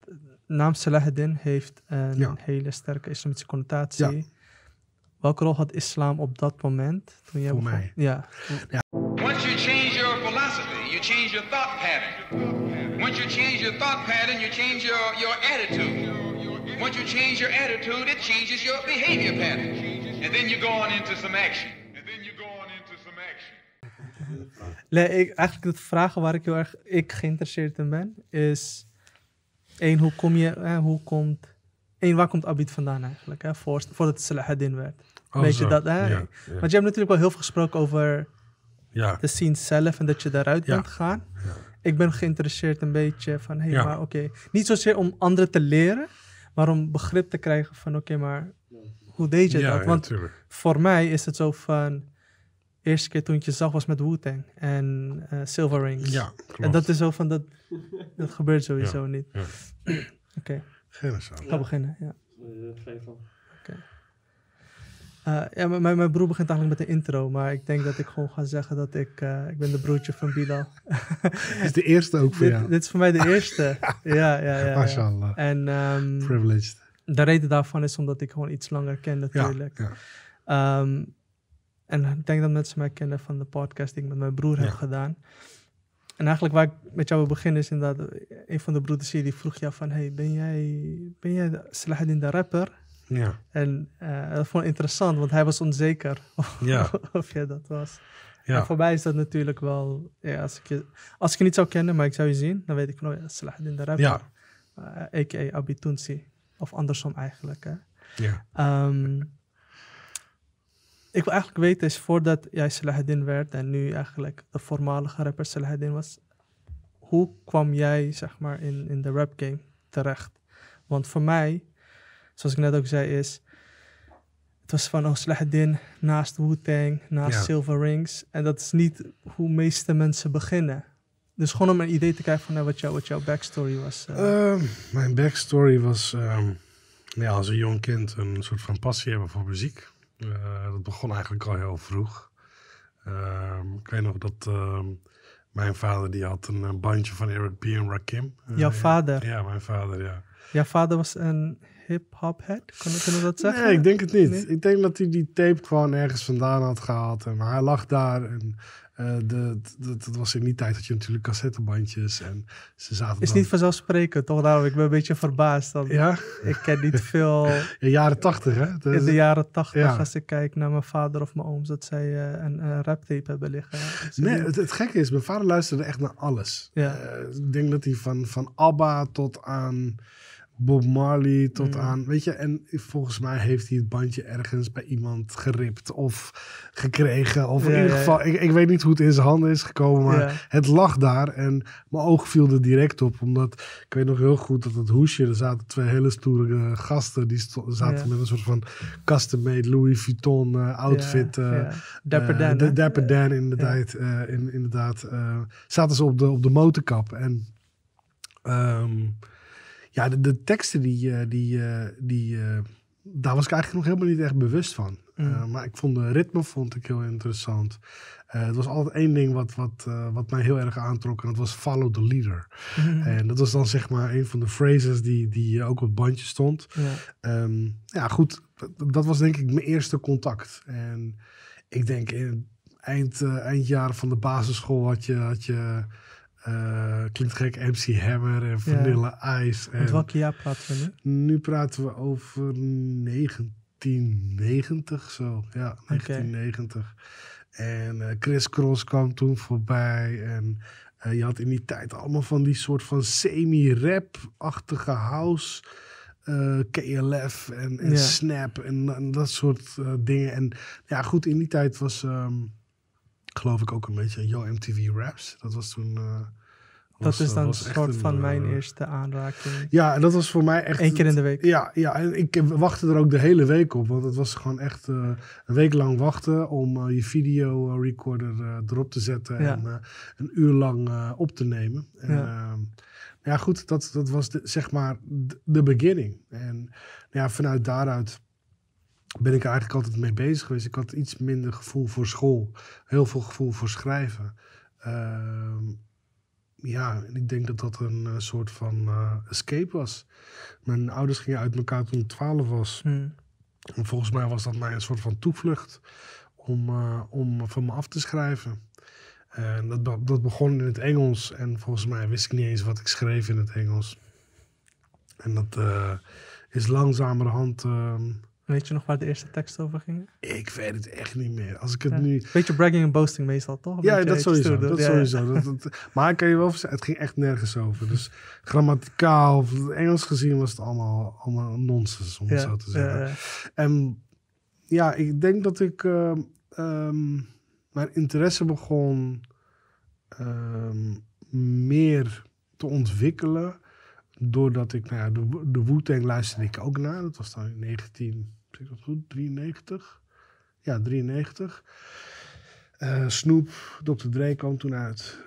naam Salahuddin heeft een hele sterke islamitische connotatie. Ja. Welke rol had islam op dat moment? Toen jij Voor begon? mij? Ja. Once you change your philosophy, you change your thought pattern. Once you change your thought pattern, you change your attitude. Once you change your attitude, it changes your behavior pattern. And then you go on into some action. Nee, eigenlijk de vragen waar ik heel erg geïnteresseerd in ben, is... waar komt Abid vandaan eigenlijk? Hè? Voordat het Salahuddin werd. Weet je dat? Hè? Ja. Want je hebt natuurlijk wel heel veel gesproken over de scene zelf en dat je daaruit bent gegaan. Ja. Ik ben geïnteresseerd een beetje van, maar oké. Niet zozeer om anderen te leren, maar om begrip te krijgen van, maar hoe deed je dat? Want voor mij is het zo van, de eerste keer toen ik je zag was met Wu-Tang en Silver Rings. Ja, klopt. En dat is zo van, dat gebeurt sowieso niet. Ja. Oké. Geen zo. Ik ga beginnen, ja. Mijn broer begint eigenlijk met de intro, maar ik denk dat ik gewoon ga zeggen dat ik ben de broertje van Bilal. Dit is de eerste ook voor jou? Dit is voor mij de eerste. ja. Mashallah. En privileged. De reden daarvan is omdat ik gewoon iets langer ken natuurlijk. Ja. En ik denk dat mensen mij kennen van de podcast die ik met mijn broer heb gedaan. En eigenlijk waar ik met jou wil beginnen is inderdaad, een van de broeders hier die vroeg jou van, ben jij Salahuddin de rapper? Ja. En dat vond ik interessant, want hij was onzeker of jij dat was. Ja. En voor mij is dat natuurlijk wel, als ik je niet zou kennen, maar ik zou je zien, dan weet ik van, Salahuddin de rapper. Ja. A.k.a. Abid Tounsi. Of andersom eigenlijk. Hè. Ja. Ik wil eigenlijk weten, is voordat jij Salahuddin werd en nu eigenlijk de voormalige rapper Salahuddin was, hoe kwam jij, zeg maar, in de rap game terecht? Want voor mij, zoals ik net ook zei, het was van Salahuddin naast Wu-Tang, naast Silver Rings. En dat is niet hoe meeste mensen beginnen. Dus gewoon om een idee te krijgen van wat jouw backstory was. Mijn backstory was als een jong kind een soort van passie hebben voor muziek. Dat begon eigenlijk al heel vroeg. Ik weet nog dat mijn vader die had een bandje van Eric B. en Rakim. Jouw vader? Ja, mijn vader, ja. Jouw vader was een hip-hop head? Kunnen we dat zeggen? Nee, ik denk het niet. Nee? Ik denk dat hij die tape gewoon ergens vandaan had gehaald. Maar hij lag daar en dat was in die tijd dat je natuurlijk cassettebandjes en ze zaten is niet vanzelfsprekend, toch? Daarom, ik ben een beetje verbaasd. Ja? Ik ken niet veel... jaren 80, hè? Dus, in de jaren 80, als ik kijk naar mijn vader of mijn ooms, dat zij een raptape hebben liggen. Nee, het gekke is, mijn vader luisterde echt naar alles. Ja. Ik denk dat hij van ABBA tot aan Bob Marley tot aan, weet je, en volgens mij heeft hij het bandje ergens bij iemand geript of gekregen. Of in ieder geval, ik weet niet hoe het in zijn handen is gekomen, maar het lag daar en mijn oog viel er direct op. Omdat, ik weet nog heel goed dat het hoesje, er zaten twee hele stoere gasten, die zaten met een soort van custom-made Louis Vuitton outfit. Dapper Dan. Dapper Dan, inderdaad. Inderdaad. Zaten ze op de motorkap en... ja, de teksten daar was ik eigenlijk nog helemaal niet echt bewust van. Maar ik vond de ritme heel interessant. Het was altijd één ding wat mij heel erg aantrok. En dat was follow the leader. En dat was dan zeg maar een van de phrases die ook op het bandje stond. Ja, goed. Dat was denk ik mijn eerste contact. En ik denk in eindjaren van de basisschool had je klinkt gek, MC Hammer en Vanilla Ice. En welke jaar praten we nu? Nu praten we over 1990 zo. Ja, 1990. En Chris Cross kwam toen voorbij. En je had in die tijd allemaal van die soort van semi-rap-achtige house. KLF en Snap en dat soort dingen. En ja, goed, in die tijd was... geloof ik ook een beetje Yo MTV Raps. Dat was toen... dat is dan een soort van mijn eerste aanraking. Ja, en dat was voor mij echt... 1 keer in de week. Ja, en ik wachtte er ook de hele week op. Want het was gewoon echt een week lang wachten om je video recorder erop te zetten. En een uur lang op te nemen. En, ja, goed, dat was zeg maar de beginning. En ja, vanuit daaruit... ben ik er eigenlijk altijd mee bezig geweest. Ik had iets minder gevoel voor school. Heel veel gevoel voor schrijven. en ik denk dat dat een soort van escape was. Mijn ouders gingen uit elkaar toen ik 12 was. En volgens mij was dat mij een soort van toevlucht om van me af te schrijven. En dat begon in het Engels. En volgens mij wist ik niet eens wat ik schreef in het Engels. En dat is langzamerhand... Weet je nog waar de eerste tekst over ging? Ik weet het echt niet meer. Als ik het nu... Beetje bragging en boasting meestal, toch? Ja, dat sowieso. Maar ik kan je wel zeggen, het ging echt nergens over. Dus grammaticaal of Engels gezien was het allemaal nonsens, om het zo te zeggen. En ja, ik denk dat ik mijn interesse begon meer te ontwikkelen. Doordat ik, de Wu-Tang luisterde ik ook naar. Dat was dan in 1993. Ja, 93. Snoop, Dr. Dre kwam toen uit.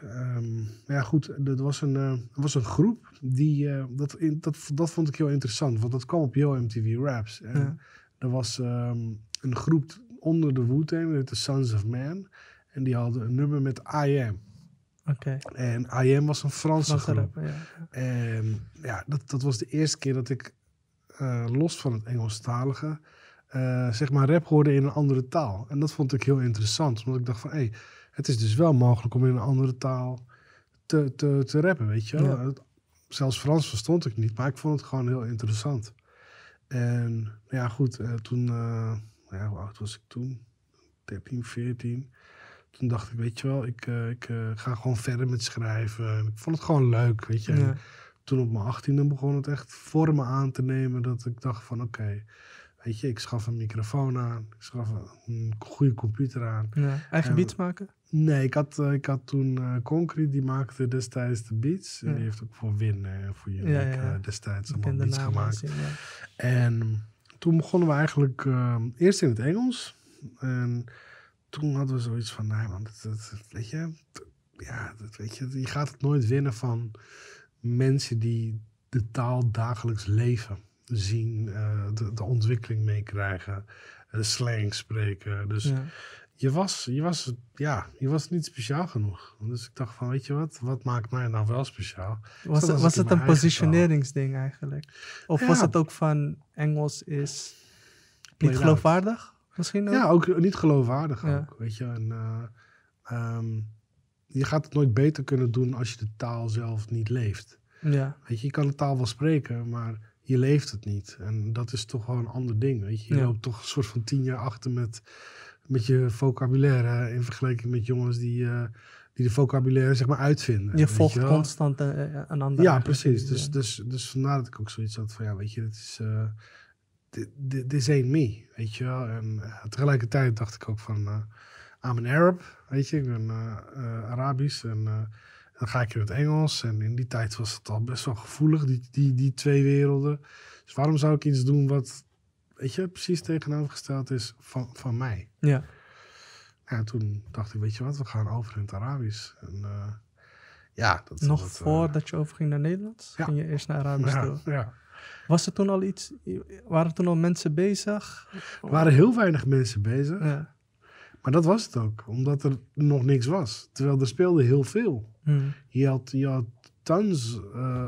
Dat was een groep die... Dat vond ik heel interessant, want dat kwam op Yo MTV Raps. En er was een groep onder de Wu-Tang, dat heette Sons of Man. En die hadden een nummer met I Am. Okay. En I Am was een Franse groep. Rapper, ja. En dat was de eerste keer dat ik los van het Engelstalige zeg maar rap hoorde in een andere taal. En dat vond ik heel interessant. Omdat ik dacht van, het is dus wel mogelijk om in een andere taal te rappen, weet je wel. Ja. Zelfs Frans verstond ik niet, maar ik vond het gewoon heel interessant. En toen, hoe oud was ik toen? 13, 14. Toen dacht ik, weet je wel, ik ga gewoon verder met schrijven. Ik vond het gewoon leuk, weet je. Ja. Toen op mijn 18e begon het echt vormen aan te nemen. Dat ik dacht van, oké, weet je, ik schaf een microfoon aan. Ik schaf een goede computer aan. Ja. Eigen beats maken? Nee, ik had toen Concrete, die maakte destijds de beats. En die heeft ook voor Win en voor Unique destijds allemaal beats gemaakt. Zien, En toen begonnen we eigenlijk eerst in het Engels. En toen hadden we zoiets van, nee man, weet je, je gaat het nooit winnen van mensen die de taal dagelijks leven, zien, de ontwikkeling meekrijgen, de slang spreken. Dus je was niet speciaal genoeg. Dus ik dacht van, weet je wat maakt mij nou wel speciaal? Was het een positioneringsding eigenlijk? Of was het ook van Engels is niet geloofwaardig? Misschien ook? Ja, ook niet geloofwaardig ook, weet je. En, je gaat het nooit beter kunnen doen als je de taal zelf niet leeft. Ja. Weet je kan de taal wel spreken, maar je leeft het niet. En dat is toch wel een ander ding, weet je. Je loopt toch een soort van 10 jaar achter met je vocabulaire in vergelijking met jongens die de vocabulaire zeg maar uitvinden. Je volgt constant een ander. Ja, precies. Dus vandaar dat ik ook zoiets had van, weet je, het is... This ain't me, weet je wel. En tegelijkertijd dacht ik ook van, I'm an Arab, weet je. Ik ben Arabisch en dan ga ik in het Engels. En in die tijd was het al best wel gevoelig, die twee werelden. Dus waarom zou ik iets doen wat, weet je, precies tegenovergesteld is van mij? Ja. Ja, toen dacht ik, weet je wat, we gaan over in het Arabisch. En, nog voordat je overging naar Nederlands? Ja. Ging je eerst naar Arabisch toe? Ja. Was er toen al iets? Waren er toen al mensen bezig? Er waren heel weinig mensen bezig. Ja. Maar dat was het ook. Omdat er nog niks was. Terwijl er speelde heel veel. Je had tons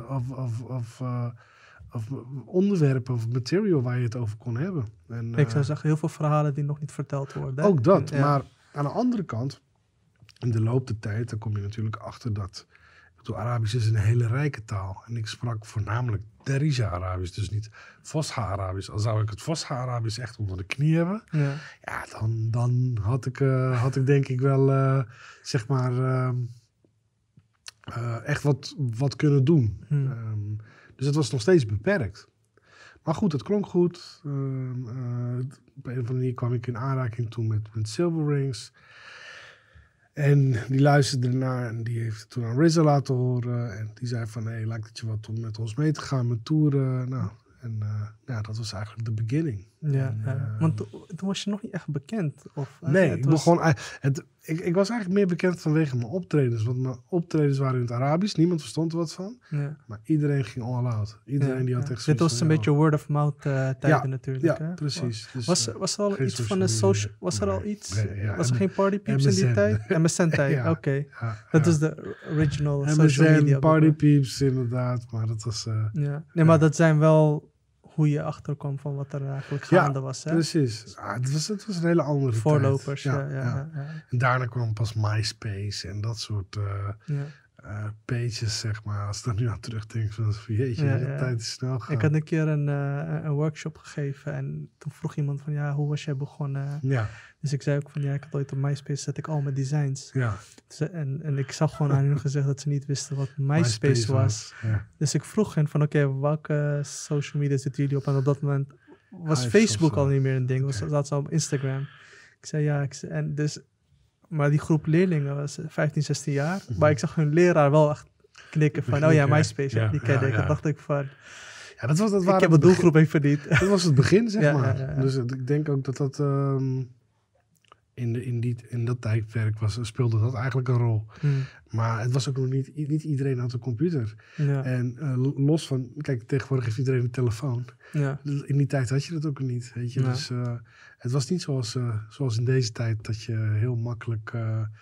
of onderwerpen of material waar je het over kon hebben. En, ik zou zeggen, heel veel verhalen die nog niet verteld worden. Ook dat. Maar aan de andere kant, in de loop der tijd, dan kom je natuurlijk achter dat... Arabisch is een hele rijke taal. En ik sprak voornamelijk Darija-Arabisch, dus niet Fosha-Arabisch. Al zou ik het Fosha-Arabisch echt onder de knie hebben, dan had ik denk ik wel, zeg maar, echt wat kunnen doen. Dus het was nog steeds beperkt. Maar goed, het klonk goed. Op een of andere manier kwam ik in aanraking toen met Silver Rings. En die luisterde ernaar en die heeft het toen aan RZA laten horen. En die zei van, lijkt het je wat om met ons mee te gaan met toeren. Nou, en dat was eigenlijk de beginning. Ja, want toen was je nog niet echt bekend? Of, nee, ik begon... Ik was eigenlijk meer bekend vanwege mijn optredens. Want mijn optredens waren in het Arabisch. Niemand verstond er wat van. Ja. Maar iedereen ging all out. Iedereen die had echt Dit was van, een beetje word of mouth tijden natuurlijk. Ja, hè? precies. Dus, Was er al geen iets van social een social... media. Was er al Nee, iets? nee, ja, Was er geen partypeeps in die MSN. tijd? MSN-tijd, Ja, oké. ja, Dat ja. is de original social MSN, media. Party Peeps inderdaad. Maar dat was... Ja. Nee, maar dat zijn wel hoe je achterkwam van wat er eigenlijk gaande was. Hè? precies. Het was een hele andere Voorlopers, tijd. ja. En daarna kwam pas MySpace en dat soort pages, zeg maar. Als ik daar nu aan terugdenk, van jeetje, de tijd is snel gegaan. Ik had een keer een workshop gegeven en toen vroeg iemand van, ja, hoe was jij begonnen? Ja. Dus ik zei ook van, ja, ik had ooit op MySpace, zet ik al mijn designs. Ja. En ik zag gewoon aan hun gezegd dat ze niet wisten wat MySpace was. Ja. Dus ik vroeg hen van, oké, welke social media zitten jullie op? En op dat moment was Hive Facebook of zo. al niet meer een ding, zat ze op Instagram. Ik zei, ja, en dus... Maar die groep leerlingen was 15, 16 jaar. Maar ik zag hun leraar wel echt knikken van, oh ja, MySpace, die kende ik. Dan dacht ik van, ja, dat ik heb een doelgroep even niet. Dat was het begin, zeg maar. Ja. Dus ik denk ook dat in dat tijdperk speelde dat eigenlijk een rol. Maar het was ook nog niet iedereen had een computer. Ja. En los van, kijk, tegenwoordig heeft iedereen een telefoon. Ja. In die tijd had je dat ook niet, weet je. Ja. Dus het was niet zoals in deze tijd dat je heel makkelijk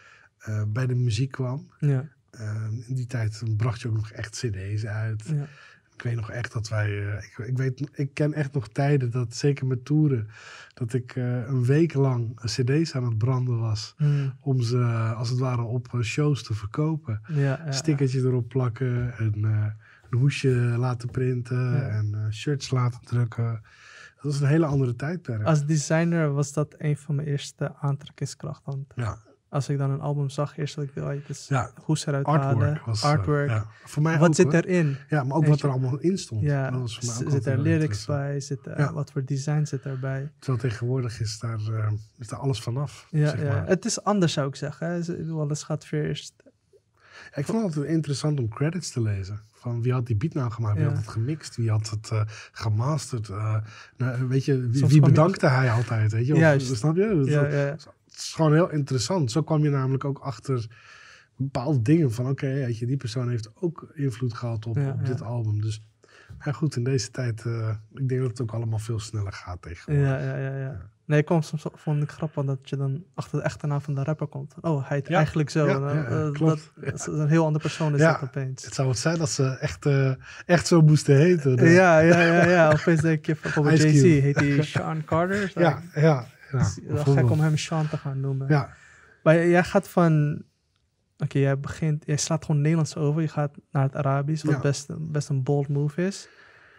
bij de muziek kwam. Ja. In die tijd bracht je ook nog echt cd's uit. Ja. Ik weet nog echt dat wij... ik ken echt nog tijden, dat zeker met toeren, dat ik een week lang cd's aan het branden was. Om ze, als het ware, op shows te verkopen. Stickertje erop plakken en een hoesje laten printen en shirts laten drukken. Dat was een hele andere tijdperk. Als designer was dat een van mijn eerste aantrekkingskrachten. Ja. Als ik dan een album zag, eerst dat ik dacht, dus hoe ze eruit halen. Artwork. Voor mij wat ook, zit hoor. erin? Ja, maar ook wat er allemaal in stond. Ja, dat was voor mij ook zit altijd er wel lyrics interessant. bij? Wat voor design zit erbij? Terwijl tegenwoordig is daar alles vanaf. Ja, zeg maar. Het is anders, zou ik zeggen. Hè. Alles gaat first. Ik vond het interessant om credits te lezen. Van wie had die beat nou gemaakt? Wie had het gemixt? Wie had het gemasterd? Weet je, wie bedankte hij altijd? Weet je? Juist. Snap je? Het is gewoon heel interessant. Zo kwam je namelijk ook achter bepaalde dingen van... Oké, weet je, die persoon heeft ook invloed gehad op dit album. Dus ja, goed, in deze tijd... ik denk dat het ook allemaal veel sneller gaat tegenwoordig. Ja. Nee, soms vond ik grappig dat je dan achter de echte naam van de rapper komt. Oh, hij heet eigenlijk zo. Klopt. Dat is een heel andere persoon is dat opeens. Het zou het zijn dat ze echt zo moesten heten. Ja. Opeens denk je, bijvoorbeeld Jay-Z, heet hij Sean Carter? Ja. Het is wel gek om hem Sean te gaan noemen. Ja. Maar jij gaat van... Oké, jij slaat gewoon Nederlands over. Je gaat naar het Arabisch, wat best een bold move is.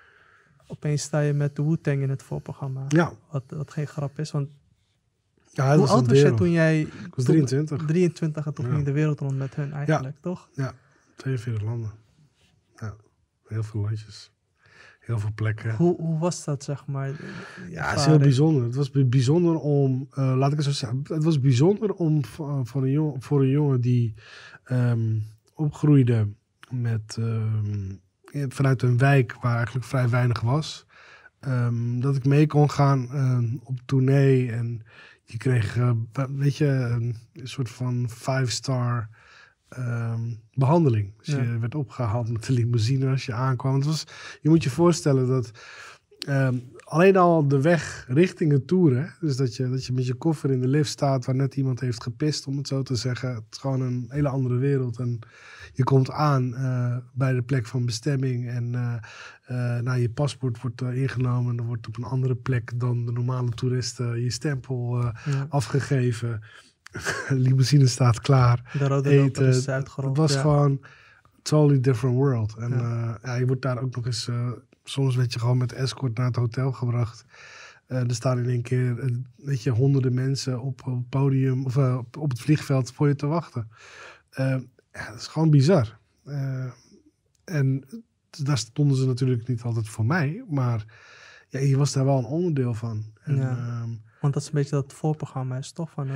Opeens sta je met de Wu-Tang in het voorprogramma. Ja. Wat geen grap is, want... Ja, hoe oud was jij toen jij... Ik was 23. 23 en toen ging je de wereld rond met hun eigenlijk, toch? Ja, 42 landen. Ja, heel veel landjes. Heel veel plekken. Hoe was dat, zeg maar? Het is heel bijzonder. Het was bijzonder om... laat ik het zo zeggen. Het was bijzonder om voor een jongen die opgroeide met... vanuit een wijk waar eigenlijk vrij weinig was. Dat ik mee kon gaan op tournee. En je kreeg, een soort van 5-star behandeling. Dus je werd opgehaald met de limousine als je aankwam. Je moet je voorstellen dat alleen al de weg richting het toeren. Dus dat je met je koffer in de lift staat waar net iemand heeft gepist, om het zo te zeggen. Het is gewoon een hele andere wereld. En je komt aan bij de plek van bestemming en je paspoort wordt ingenomen. En er wordt op een andere plek dan de normale toeristen je stempel afgegeven. De limousine staat klaar. De rode loper is uitgerold. Het was gewoon totally different world. En je wordt daar ook nog eens... soms werd je gewoon met escort naar het hotel gebracht. Er staan in één keer honderden mensen op het podium of op het vliegveld voor je te wachten. Dat is gewoon bizar. En daar stonden ze natuurlijk niet altijd voor mij, maar je was daar wel een onderdeel van. Want dat is een beetje dat voorprogramma is, toch? Van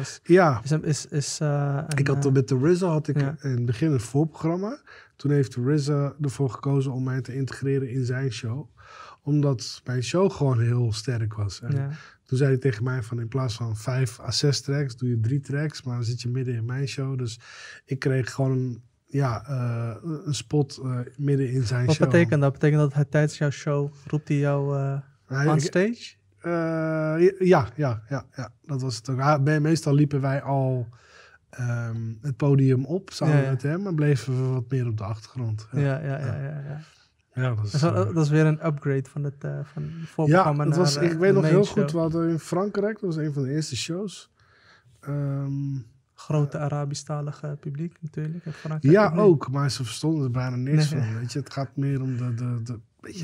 Ik had met de RZA in het begin een voorprogramma. Toen heeft RZA ervoor gekozen om mij te integreren in zijn show. Omdat mijn show gewoon heel sterk was. En toen zei hij tegen mij van in plaats van 5 à 6 tracks, doe je 3 tracks. Maar dan zit je midden in mijn show. Dus ik kreeg gewoon een spot midden in zijn show. Wat betekent dat? Betekent dat hij tijdens jouw show roept hij jou on stage? Ja. Dat was het ook. Meestal liepen wij al het podium op samen met hem. En bleven we wat meer op de achtergrond. Ja, dat is weer een upgrade van het voorprogramma naar ik weet nog heel show. goed, we hadden in Frankrijk, dat was een van de eerste shows. Grote Arabisch-talige publiek natuurlijk. In Frankrijk ook, maar ze verstonden er bijna niks van. Weet je, het gaat meer om de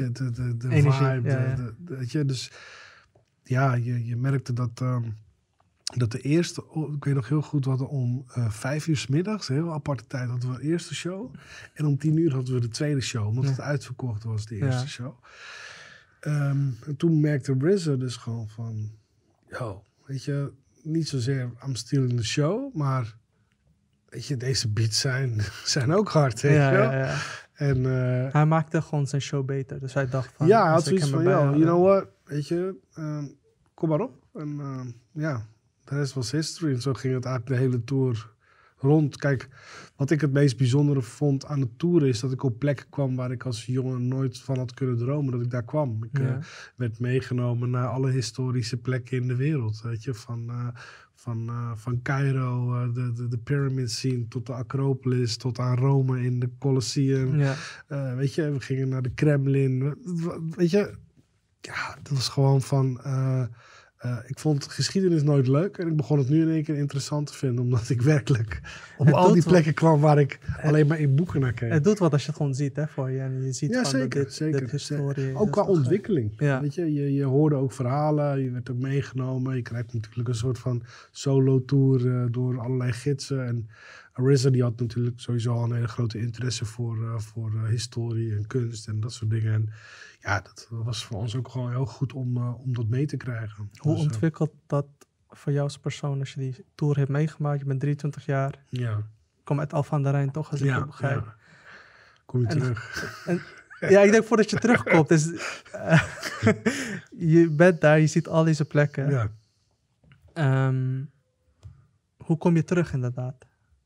vibe. Weet je, dus je merkte dat de eerste, ik weet nog heel goed, we hadden om 5 uur 's middags, een heel aparte tijd, hadden we de eerste show. En om 10 uur hadden we de tweede show, omdat het uitverkocht was, de eerste show. En toen merkte RZA dus gewoon van, weet je, niet zozeer I'm stealing the show, maar weet je, deze beats zijn ook hard, weet je wel. Ja. En, hij maakte gewoon zijn show beter, dus hij dacht van... Ja, hij had zoiets van, you know what, weet je, kom maar op. En de rest was history. En zo ging het eigenlijk de hele tour rond. Kijk, wat ik het meest bijzondere vond aan de tour is dat ik op plekken kwam waar ik als jongen nooit van had kunnen dromen dat ik daar kwam. Ik werd meegenomen naar alle historische plekken in de wereld. Weet je, van Cairo, de pyramid scene, tot de Acropolis, tot aan Rome in de Colosseum. Weet je, we gingen naar de Kremlin. Weet je, dat was gewoon van... ik vond geschiedenis nooit leuk en ik begon het nu in één keer interessant te vinden, omdat ik werkelijk op al die plekken kwam waar ik alleen maar in boeken naar keek. Het doet wat als je het gewoon ziet, hè, voor je. En je ziet van zeker. Dit historie. Ook qua ontwikkeling. Weet je hoorde ook verhalen, je werd ook meegenomen. Je krijgt natuurlijk een soort van solo-tour door allerlei gidsen. En RZA die had natuurlijk sowieso al een hele grote interesse voor historie en kunst en dat soort dingen. En dat was voor ons ook gewoon heel goed om dat mee te krijgen. Hoe ontwikkelt dat voor jou als persoon als je die tour hebt meegemaakt? Je bent 23 jaar. Ja. Kom uit Alphen aan de Rijn toch, als ik het begrijp. Ja. Kom je terug. Ik denk voordat je terugkomt. Dus, je bent daar, je ziet al deze plekken. Ja. Hoe kom je terug inderdaad?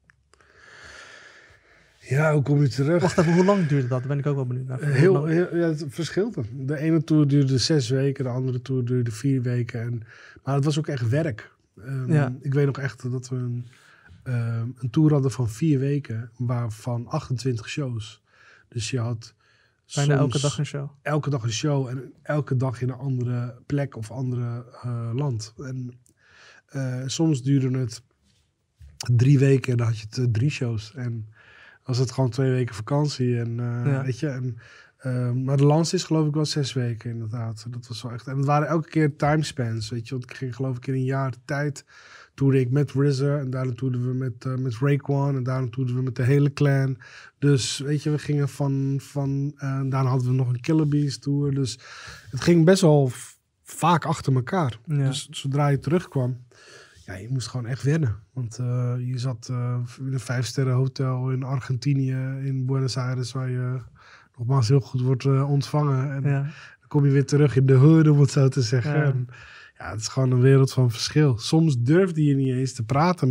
Ja, hoe kom je terug? Wacht even, hoe lang duurde dat? Daar ben ik ook wel benieuwd naar. Het verschilt. De ene tour duurde 6 weken, de andere tour duurde 4 weken. Maar het was ook echt werk. Ik weet nog echt dat we een tour hadden van 4 weken, waarvan 28 shows. Dus je had bijna elke dag een show. Elke dag een show en elke dag in een andere plek of andere land. En soms duurde het 3 weken en dan had je 3 shows. En was het gewoon 2 weken vakantie. En, weet je, maar de lans is geloof ik wel 6 weken inderdaad. Dat was wel echt. En het waren elke keer timespans, weet je. Want ik ging geloof ik in een jaar tijd toerde ik met RZA. En daarna toerden we met Raekwon. En daarna toerden we met de hele clan. Dus weet je, we gingen daarna hadden we nog een Killer Bees tour. Dus het ging best wel vaak achter elkaar. Ja. Dus zodra je terugkwam, je moest gewoon echt wennen. Want je zat in een 5-sterren hotel in Argentinië, in Buenos Aires, waar je nogmaals heel goed wordt ontvangen. En dan kom je weer terug in de hood, om het zo te zeggen. Ja. En, het is gewoon een wereld van verschil. Soms durfde je niet eens te praten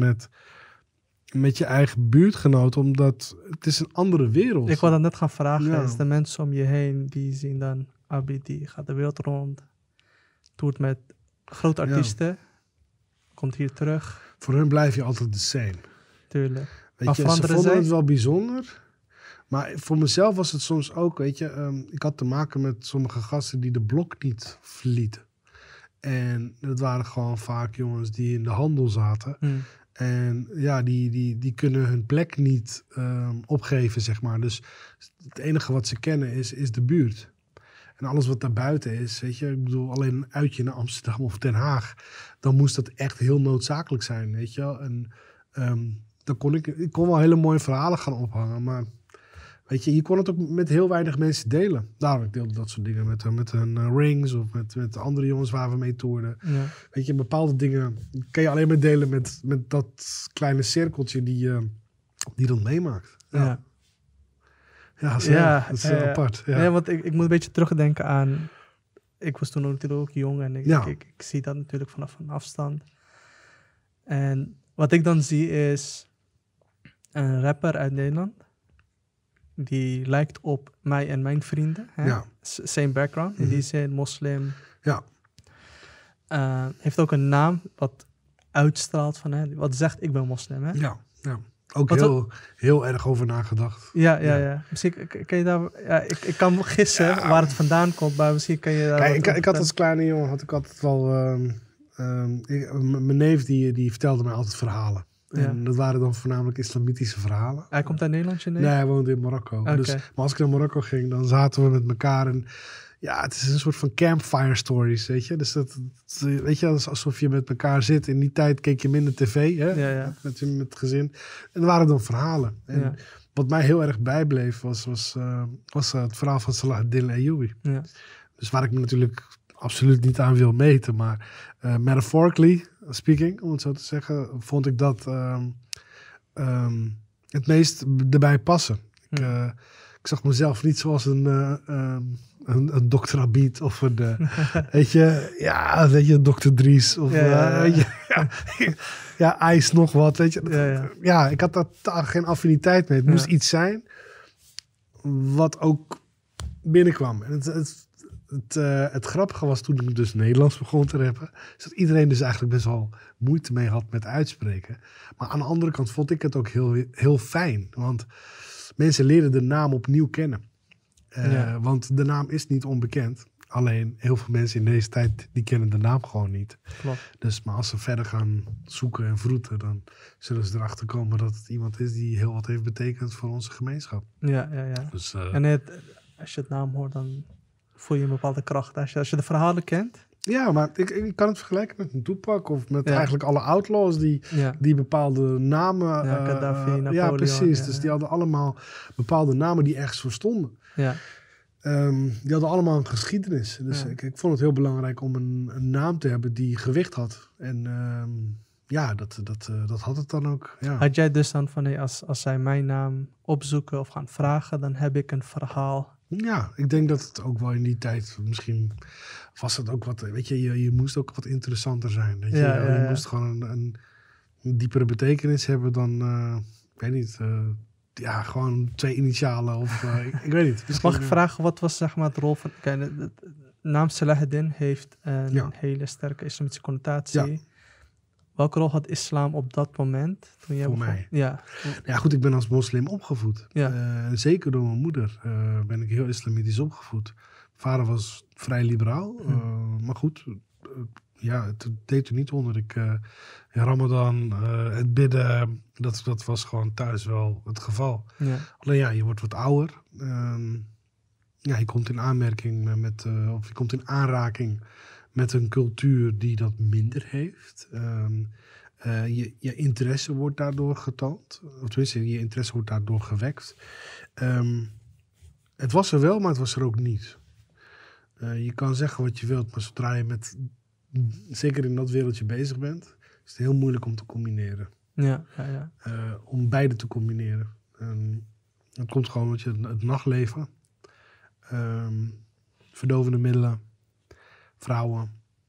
met je eigen buurtgenoot, omdat het is een andere wereld. Ik wou dat net gaan vragen. Is de mensen om je heen, die zien dan Abi, die gaat de wereld rond, toert met grote artiesten, komt hier terug. Voor hun blijf je altijd de same. Tuurlijk. Weet je, ze vonden het wel bijzonder. Maar voor mezelf was het soms ook, weet je, ik had te maken met sommige gasten die de blok niet verlieten. En dat waren gewoon vaak jongens die in de handel zaten. En die kunnen hun plek niet opgeven, zeg maar. Dus het enige wat ze kennen is de buurt. En alles wat daarbuiten is, weet je, ik bedoel, alleen een uitje naar Amsterdam of Den Haag, dan moest dat echt heel noodzakelijk zijn, weet je wel. En dan kon ik kon wel hele mooie verhalen gaan ophangen, maar weet je kon het ook met heel weinig mensen delen. Daarom ik deelde dat soort dingen met hun rings of met andere jongens waar we mee toerden. Ja. Weet je, bepaalde dingen kan je alleen maar delen met dat kleine cirkeltje die dat meemaakt. Ja. Dat is apart. Ja. Ja, want ik moet een beetje terugdenken aan ik was toen natuurlijk ook jong en ik zie dat natuurlijk vanaf een afstand. En wat ik dan zie is een rapper uit Nederland. Die lijkt op mij en mijn vrienden. Hè? Ja. Same background, in die zin, moslim. Ja. Heeft ook een naam wat uitstraalt van, hè, wat zegt ik ben moslim. Hè? Ja. Ook heel erg over nagedacht. Ja. Misschien kan je daar... Ja, ik kan gissen waar het vandaan komt, maar misschien kan je daar... Kijk, ik had als kleine jongen altijd wel... mijn neef die vertelde mij altijd verhalen. En dat waren dan voornamelijk islamitische verhalen. Hij komt uit Nederland, je neef? Nee, hij woont in Marokko. Okay. Dus, maar als ik naar Marokko ging, dan zaten we met elkaar en... Ja, het is een soort van campfire stories, weet je. Dus dat weet je, dat is alsof je met elkaar zit. In die tijd keek je minder tv, hè? Ja. Met het gezin. En er waren dan verhalen. En wat mij heel erg bijbleef was het verhaal van Salahuddin Ayyubi. Ja. Dus waar ik me natuurlijk absoluut niet aan wil meten. Maar metaphorically speaking, om het zo te zeggen, vond ik dat het meest erbij passen. Ik zag mezelf niet zoals een Dr. Abid of een, weet je, Dr. Dries of weet je, IJs nog wat, weet je. Ja, ik had daar geen affiniteit mee. Het moest iets zijn wat ook binnenkwam. En het grappige was toen ik dus Nederlands begon te rappen, is dat iedereen dus eigenlijk best wel moeite mee had met uitspreken. Maar aan de andere kant vond ik het ook heel fijn, want mensen leren de naam opnieuw kennen. Want de naam is niet onbekend. Alleen heel veel mensen in deze tijd, die kennen de naam gewoon niet. Klopt. Dus maar als ze verder gaan zoeken en vroeten, dan zullen ze erachter komen dat het iemand is die heel wat heeft betekend voor onze gemeenschap. Ja. Dus, en als je het naam hoort, dan voel je een bepaalde kracht. Als je de verhalen kent. Ja, maar ik kan het vergelijken met een Tupac of met eigenlijk alle outlaws die bepaalde namen... Gaddafi, Napoleon. Ja, precies. Dus die hadden allemaal bepaalde namen die ergens voor stonden. Ja. Die hadden allemaal een geschiedenis. Dus ik vond het heel belangrijk om een naam te hebben die gewicht had. En dat had het dan ook. Ja. Had jij dus dan van, als zij mijn naam opzoeken of gaan vragen, dan heb ik een verhaal... Ja, ik denk dat het ook wel in die tijd misschien was het ook wat, weet je moest ook wat interessanter zijn. Weet je? Je moest gewoon een diepere betekenis hebben dan, ik weet niet, gewoon 2 initialen of ik weet niet. Mag ik vragen, wat was zeg maar het rol van, de naam Salahuddin heeft een hele sterke islamitische connotatie. Ja. Welke rol had islam op dat moment? Toen jij voor begon? mij? Ja, goed, ik ben als moslim opgevoed. Ja. Zeker door mijn moeder ben ik heel islamitisch opgevoed. Mijn vader was vrij liberaal. Maar goed, het deed er niet onder. In Ramadan, het bidden, dat was gewoon thuis wel het geval. Ja. Alleen je wordt wat ouder. Je komt in aanmerking of je komt in aanraking met een cultuur die dat minder heeft. Je interesse wordt daardoor getoond. Of tenminste, je interesse wordt daardoor gewekt. Het was er wel, maar het was er ook niet. Je kan zeggen wat je wilt, maar zodra je zeker in dat wereldje bezig bent, is het heel moeilijk om te combineren. Ja. Om beide te combineren. Het komt gewoon omdat je het nachtleven, verdovende middelen, vrouwen.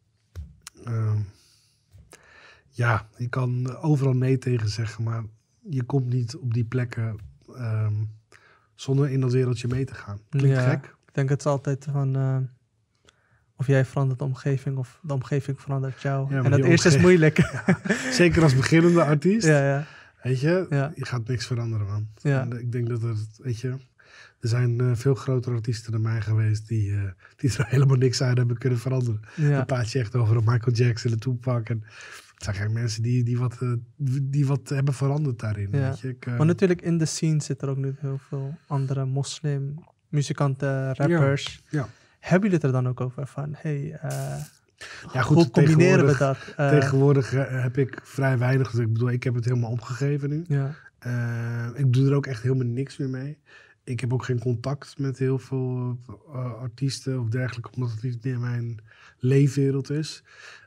Je kan overal nee tegen zeggen, maar je komt niet op die plekken zonder in dat wereldje mee te gaan. Klinkt gek. Ik denk het is altijd van of jij verandert de omgeving of de omgeving verandert jou. En dat eerste is moeilijk. Zeker als beginnende artiest. Ja. Weet je, je gaat niks veranderen, man. Ja. En ik denk dat er zijn veel grotere artiesten dan mij geweest die er helemaal niks aan hebben kunnen veranderen. Ja. Dan praat je echt over een Michael Jackson en Tupac. En het zijn geen mensen die wat hebben veranderd daarin. Ja. Weet je? Maar natuurlijk in de scene zitten er ook nu heel veel andere moslim muzikanten, rappers. Ja. Hebben jullie het er dan ook over van, goed, hoe combineren we dat? Tegenwoordig heb ik vrij weinig. Dus ik bedoel, ik heb het helemaal opgegeven nu. Ja. Ik doe er ook echt helemaal niks meer mee. Ik heb ook geen contact met heel veel artiesten of dergelijke, omdat het niet meer mijn leefwereld is.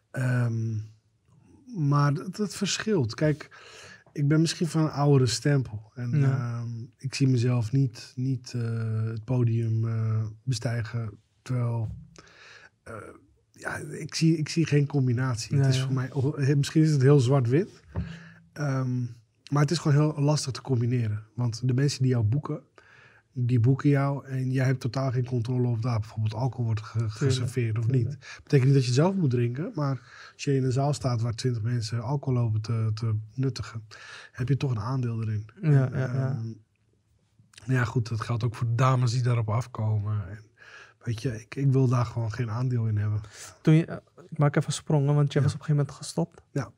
Maar het verschilt. Kijk, ik ben misschien van een oudere stempel. En ik zie mezelf niet het podium bestijgen. Terwijl ik zie geen combinatie. Ja, Het is ja. voor mij, misschien is het heel zwart-wit. Maar het is gewoon heel lastig te combineren. Want de mensen die jou boeken, die boeken jou en jij hebt totaal geen controle of daar bijvoorbeeld alcohol wordt geserveerd of niet. Betekent niet dat je het zelf moet drinken, maar als je in een zaal staat waar 20 mensen alcohol lopen te nuttigen, heb je toch een aandeel erin. Ja, goed, dat geldt ook voor dames die daarop afkomen. En, weet je, ik wil daar gewoon geen aandeel in hebben. Ik maak even sprongen, want jij was op een gegeven moment gestopt. Ja.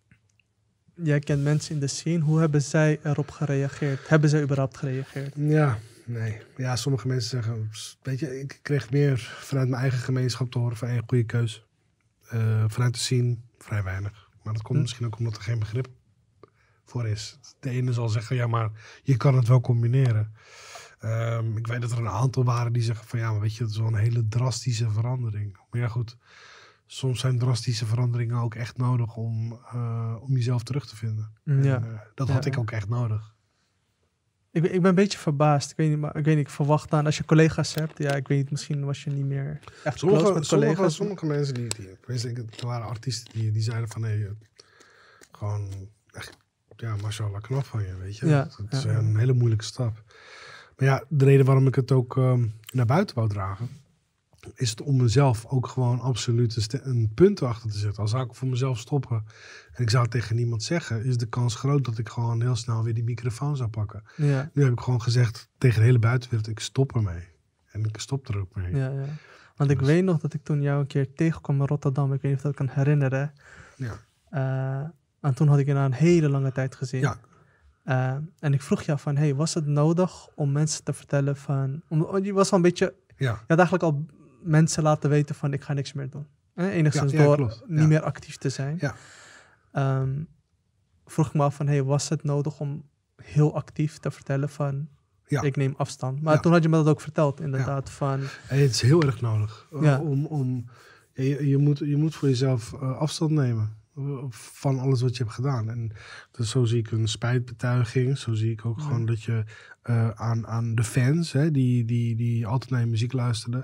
Jij kent mensen in de scene. Hoe hebben zij erop gereageerd? Hebben zij überhaupt gereageerd? Ja, nee. Ja, sommige mensen zeggen... Weet je, ik kreeg meer vanuit mijn eigen gemeenschap te horen van... een goede keus. Vanuit de scene vrij weinig. Maar dat komt misschien ook omdat er geen begrip voor is. De ene zal zeggen, ja, maar je kan het wel combineren. Ik weet dat er een aantal waren die zeggen van... ja, maar weet je, dat is wel een hele drastische verandering. Maar ja, goed... Soms zijn drastische veranderingen ook echt nodig om jezelf terug te vinden. Ja. Dat had ik ook echt nodig. Ik ben een beetje verbaasd. Ik weet niet, ik verwacht dan als je collega's hebt. Ja, ik weet niet, misschien was je niet meer echt close met collega's. Sommige mensen er waren artiesten die zeiden van... nee, gewoon echt, ja, mashallah, knap van je, weet je. Ja, dat is een hele moeilijke stap. Maar ja, de reden waarom ik het ook naar buiten wou dragen... is het om mezelf ook gewoon absoluut een punt achter te zetten. Als ik voor mezelf stoppen en ik zou het tegen niemand zeggen... is de kans groot dat ik gewoon heel snel weer die microfoon zou pakken. Ja. Nu heb ik gewoon gezegd tegen de hele buitenwereld... ik stop ermee. En ik stop er ook mee. Ja. Want ik weet nog dat ik toen jou een keer tegenkwam in Rotterdam. Ik weet niet of dat kan herinneren. Ja. En toen had ik je na een hele lange tijd gezien. Ja. En ik vroeg jou van... hey, was het nodig om mensen te vertellen van... je was wel een beetje... Ja. Je had eigenlijk al... mensen laten weten van ik ga niks meer doen. Enigszins Ja, door klopt. niet meer actief te zijn. Ja. Vroeg ik me af van, hey, was het nodig om heel actief te vertellen van ik neem afstand? Maar toen had je me dat ook verteld, inderdaad. Van, het is heel erg nodig. Ja. Je moet voor jezelf afstand nemen van alles wat je hebt gedaan. En dus zo zie ik een spijtbetuiging. Zo zie ik ook gewoon dat je aan de fans, hè, die altijd naar je muziek luisterden,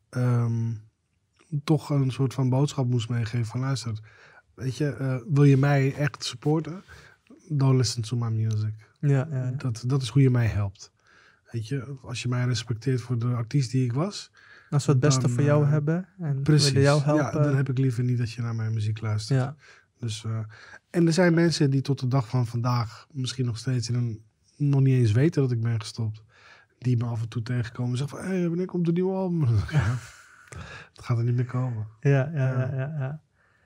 toch een soort van boodschap moest meegeven van luister, weet je, wil je mij echt supporten? Don't listen to my music. Ja. Dat is hoe je mij helpt. Weet je, als je mij respecteert voor de artiest die ik was. Als we het beste voor jou hebben en precies, willen jou helpen. Ja, dan heb ik liever niet dat je naar mijn muziek luistert. Ja. Dus, en er zijn mensen die tot de dag van vandaag misschien nog steeds nog niet eens weten dat ik ben gestopt. Die me af en toe tegenkomen en zeggen van, hey, wanneer komt de nieuwe album? Ja, het gaat er niet meer komen. Ja.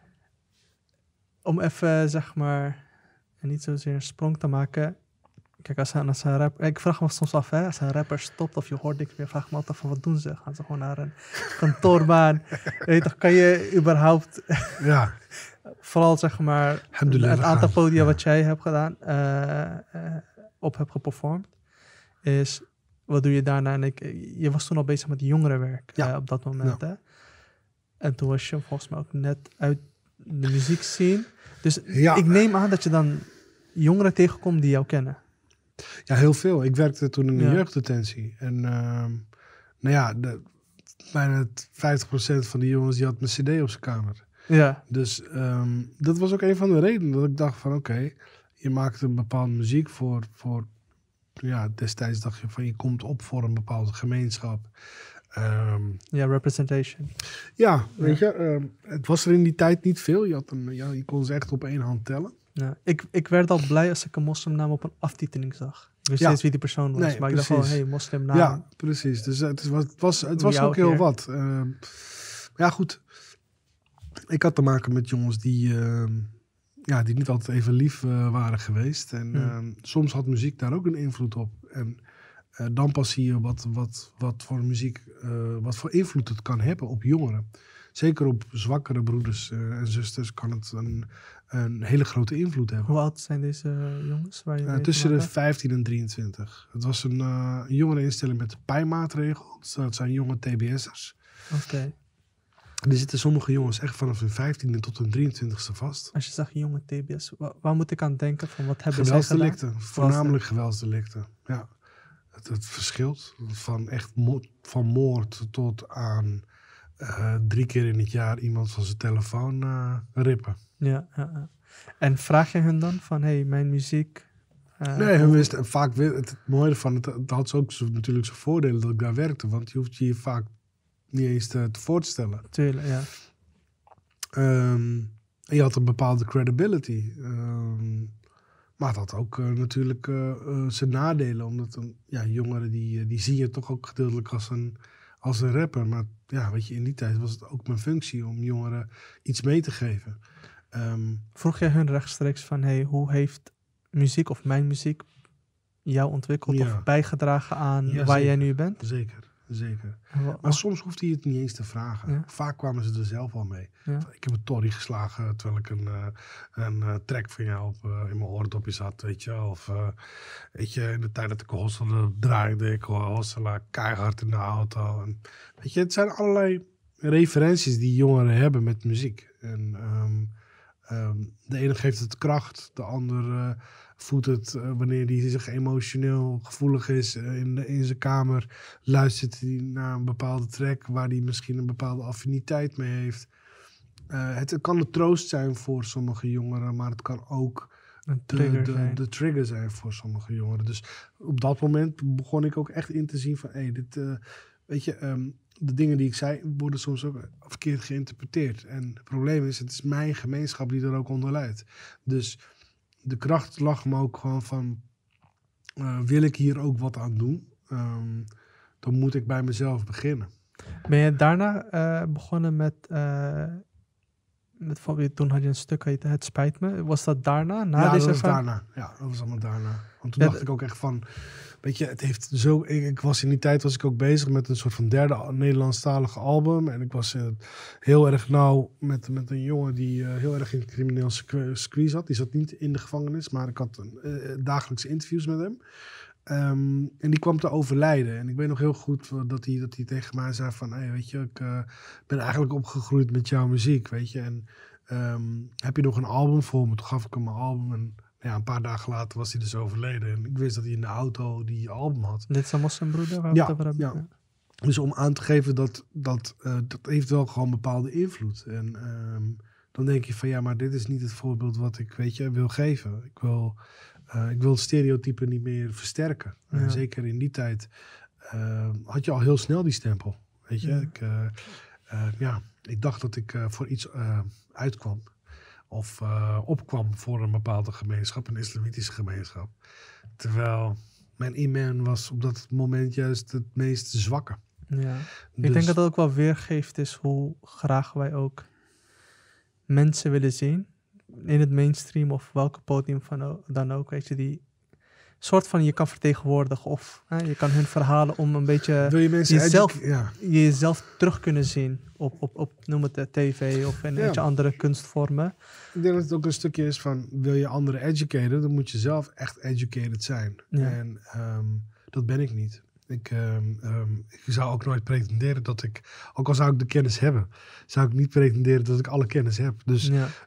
Om even, zeg maar, niet zozeer een sprong te maken. Kijk, als een rapper... Ik vraag me soms af, hè, als een rapper stopt of je hoort niks meer, vraag me altijd van, wat doen ze? Gaan ze gewoon naar een kantoorbaan? Weet je toch, kan je überhaupt... Ja. Vooral, zeg maar, het aantal podia wat jij hebt gedaan, op hebt geperformed, is... Wat doe je daarna? En je was toen al bezig met jongerenwerk op dat moment, hè? En toen was je volgens mij ook net uit de muziek scene. Dus ik neem aan dat je dan jongeren tegenkomt die jou kennen. Ja, heel veel. Ik werkte toen in de jeugddetentie. En bijna 50% van die jongens die had mijn cd op zijn kamer. Ja. Dus dat was ook een van de redenen dat ik dacht van oké, je maakt een bepaalde muziek voor destijds dacht je van je komt op voor een bepaalde gemeenschap. Representation. Ja, weet je, het was er in die tijd niet veel. Je kon ze echt op één hand tellen. Ja, ik werd al blij als ik een moslimnaam op een aftiteling zag. Ik wist steeds wie die persoon was, maar precies. Ik dacht wel, hey, moslimnaam. Ja, precies. Dus het was ook heel wat. Ja, goed. Ik had te maken met jongens die niet altijd even lief waren geweest. En soms had muziek daar ook een invloed op. En dan pas zie je wat voor muziek, wat voor invloed het kan hebben op jongeren. Zeker op zwakkere broeders en zusters kan het een hele grote invloed hebben. Hoe oud zijn deze jongens? Waar je tussen de 15 en 23. Het was een jongereninstelling met de pijnmaatregel. Dat zijn jonge TBS'ers. Oké. Er zitten sommige jongens echt vanaf hun 15e tot hun 23e vast. Als je zegt jonge TBS, waar moet ik aan denken? Van wat hebben zij gedaan? Geweldsdelicten, voornamelijk geweldsdelicten. Ja. Het verschilt van echt van moord tot aan 3 keer in het jaar iemand van zijn telefoon rippen. Ja. En vraag je hun dan van, hey, mijn muziek... nee, hun wisten vaak... Het mooie ervan, het had ook natuurlijk zijn voordelen dat ik daar werkte. Want je hoeft je vaak niet eens te voor te stellen. Tuurlijk, ja. En je had een bepaalde credibility. Maar het had ook natuurlijk zijn nadelen. Omdat jongeren die zie je toch ook gedeeltelijk als een rapper. Maar ja, weet je, in die tijd was het ook mijn functie om jongeren iets mee te geven. Vroeg jij hun rechtstreeks van, hey, hoe heeft muziek of mijn muziek jou ontwikkeld of bijgedragen aan waar jij nu bent? Zeker. Maar soms hoeft hij het niet eens te vragen. Ja. Vaak kwamen ze er zelf al mee. Ja. Ik heb een torrie geslagen terwijl ik een track van jou in mijn oordopjes had, weet je. Of weet je, in de tijd dat ik hosselde draaide, ik hossela keihard in de auto. En, weet je, het zijn allerlei referenties die jongeren hebben met muziek. En de ene geeft het kracht, de ander voelt het wanneer hij zich emotioneel gevoelig is in zijn kamer. Luistert hij naar een bepaalde track waar hij misschien een bepaalde affiniteit mee heeft. Het kan een troost zijn voor sommige jongeren, maar het kan ook de trigger zijn voor sommige jongeren. Dus op dat moment begon ik ook echt in te zien van, weet je, de dingen die ik zei worden soms ook verkeerd geïnterpreteerd. En het probleem is, het is mijn gemeenschap die er ook onder lijdt. Dus de kracht lag me ook gewoon van, wil ik hier ook wat aan doen? Dan moet ik bij mezelf beginnen. Ben je daarna begonnen met toen had je een stuk, heette Het Spijt Me. Was dat daarna? Dat was daarna. Ja, dat was allemaal daarna. Want toen dacht ik ook echt van, weet je, het heeft zo... Ik was in die tijd was ik ook bezig met een soort van 3e Nederlandstalige album. En ik was heel erg nauw met een jongen die heel erg in het crimineel circuit zat. Die zat niet in de gevangenis, maar ik had dagelijkse interviews met hem. En die kwam te overlijden. En ik weet nog heel goed dat hij tegen mij zei van, hey, weet je, ik ben eigenlijk opgegroeid met jouw muziek, weet je. En heb je nog een album voor me? Toen gaf ik hem een album en ja, een paar dagen later was hij dus overleden. En ik wist dat hij in de auto die album had. Dit is een moslimbroeder? Ja. Dus om aan te geven dat heeft wel gewoon bepaalde invloed. En dan denk je van, ja, maar dit is niet het voorbeeld wat ik, weet je, wil geven. Ik wil stereotypen niet meer versterken. Ja. Zeker in die tijd had je al heel snel die stempel. Weet je, ik dacht dat ik voor iets uitkwam. Of opkwam voor een bepaalde gemeenschap, een islamitische gemeenschap. Terwijl mijn iman was op dat moment juist het meest zwakke. Ja. Ik denk dat dat ook wel weergeeft is hoe graag wij ook mensen willen zien. In het mainstream of welke podium dan ook, weet je, die soort van je kan vertegenwoordigen of je kan hun verhalen om een beetje jezelf terug kunnen zien op noem het de tv of een beetje andere kunstvormen. Ik denk dat het ook een stukje is van, wil je anderen educaten, dan moet je zelf echt educated zijn. Ja. En dat ben ik niet. Ik zou ook nooit pretenderen dat ik, ook al zou ik de kennis hebben, zou ik niet pretenderen dat ik alle kennis heb. Dus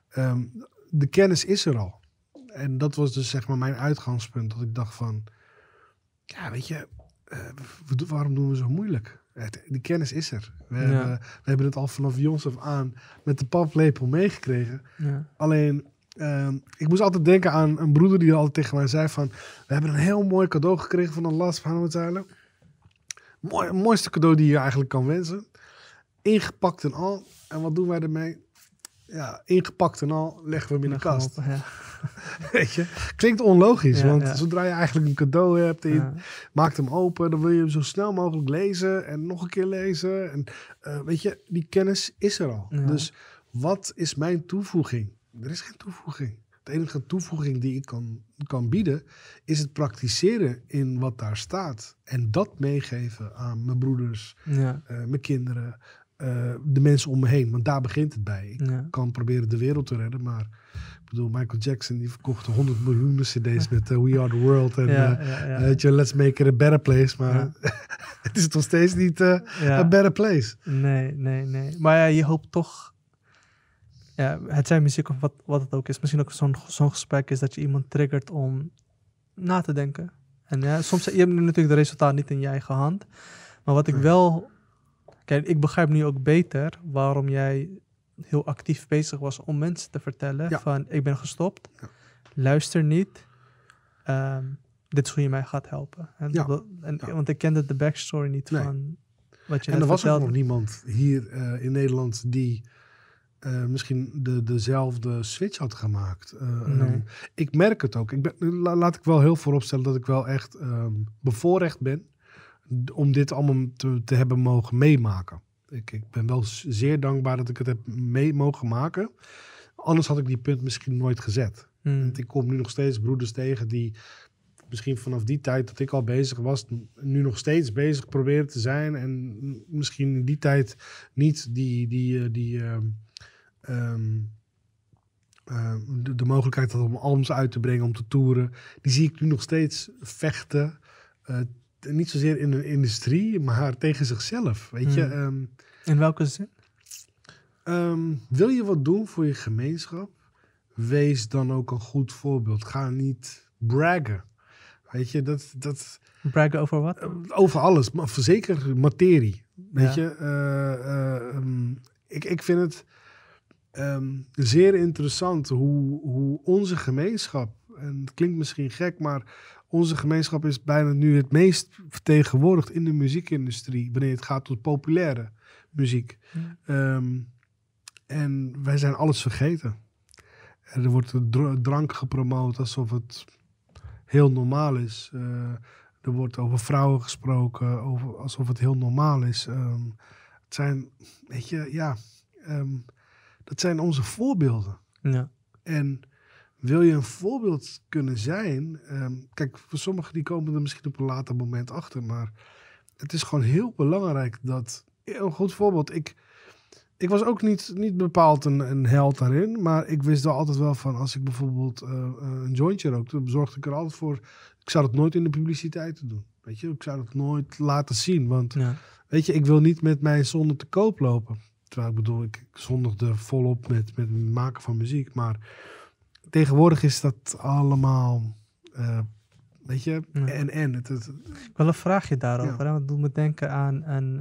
de kennis is er al. En dat was dus zeg maar mijn uitgangspunt. Dat ik dacht van, ja, weet je, waarom doen we zo moeilijk? Die kennis is er. We hebben het al vanaf jongs af aan met de paplepel meegekregen. Ja. Alleen, ik moest altijd denken aan een broeder die altijd tegen mij zei van, we hebben een heel mooi cadeau gekregen van Allah subhanahu wa ta'ala. Het mooiste cadeau die je eigenlijk kan wensen. Ingepakt en al. En wat doen wij ermee? Ja, ingepakt en al leggen we hem in de kast. Open, ja. Weet je? Klinkt onlogisch, want zodra je eigenlijk een cadeau hebt en je maakt hem open, dan wil je hem zo snel mogelijk lezen en nog een keer lezen. En weet je, die kennis is er al. Ja. Dus wat is mijn toevoeging? Er is geen toevoeging. De enige toevoeging die ik kan bieden is het praktiseren in wat daar staat. En dat meegeven aan mijn broeders, mijn kinderen, de mensen om me heen. Want daar begint het bij. Ik kan proberen de wereld te redden, maar ik bedoel, Michael Jackson die verkocht 100 miljoen cd's met We Are The World en weet je, Let's Make It A Better Place. Maar het is nog steeds niet a better place. Nee. Maar je hoopt toch, het zijn muziek of wat het ook is. Misschien ook zo'n gesprek is dat je iemand triggert om na te denken. En soms, je hebt natuurlijk de resultaat niet in je eigen hand. Maar wat ik wel Kijk, ik begrijp nu ook beter waarom jij heel actief bezig was om mensen te vertellen van ik ben gestopt, luister niet, dit is hoe je mij gaat helpen. Want ik kende de backstory niet van wat je en net er was vertelde. ook nog niemand hier in Nederland die misschien dezelfde switch had gemaakt. Ik merk het ook. Laat ik wel heel vooropstellen dat ik wel echt bevoorrecht ben om dit allemaal te hebben mogen meemaken. Ik ben wel zeer dankbaar dat ik het heb mee mogen maken. Anders had ik die punt misschien nooit gezet. Want ik kom nu nog steeds broeders tegen die misschien vanaf die tijd dat ik al bezig was, nu nog steeds bezig proberen te zijn. En misschien in die tijd niet de mogelijkheid had om albums uit te brengen, om te toeren. Die zie ik nu nog steeds vechten. Niet zozeer in de industrie, maar tegen zichzelf. Weet je? In welke zin? Wil je wat doen voor je gemeenschap? Wees dan ook een goed voorbeeld. Ga niet braggen. Weet je, dat Braggen over wat? Over alles, maar zeker materie. Weet je, ik vind het zeer interessant hoe onze gemeenschap, en het klinkt misschien gek, maar onze gemeenschap is bijna nu het meest vertegenwoordigd in de muziekindustrie, wanneer het gaat tot populaire muziek. En wij zijn alles vergeten. Er wordt drank gepromoot alsof het heel normaal is. Er wordt over vrouwen gesproken, alsof het heel normaal is. Het zijn, weet je, dat zijn onze voorbeelden. Ja. En wil je een voorbeeld kunnen zijn, kijk, voor sommigen die komen er misschien op een later moment achter, maar het is gewoon heel belangrijk dat, een goed voorbeeld, ik was ook niet bepaald een held daarin, maar ik wist er altijd wel van, als ik bijvoorbeeld een jointje rookte, bezorgde ik er altijd voor, ik zou dat nooit in de publiciteit doen. Weet je, ik zou dat nooit laten zien, want weet je, ik wil niet met mijn zonde te koop lopen. Terwijl ik bedoel, ik zondigde volop met het maken van muziek, maar tegenwoordig is dat allemaal, weet je, Ik wil een vraagje daarover, hè? Want het doet me denken aan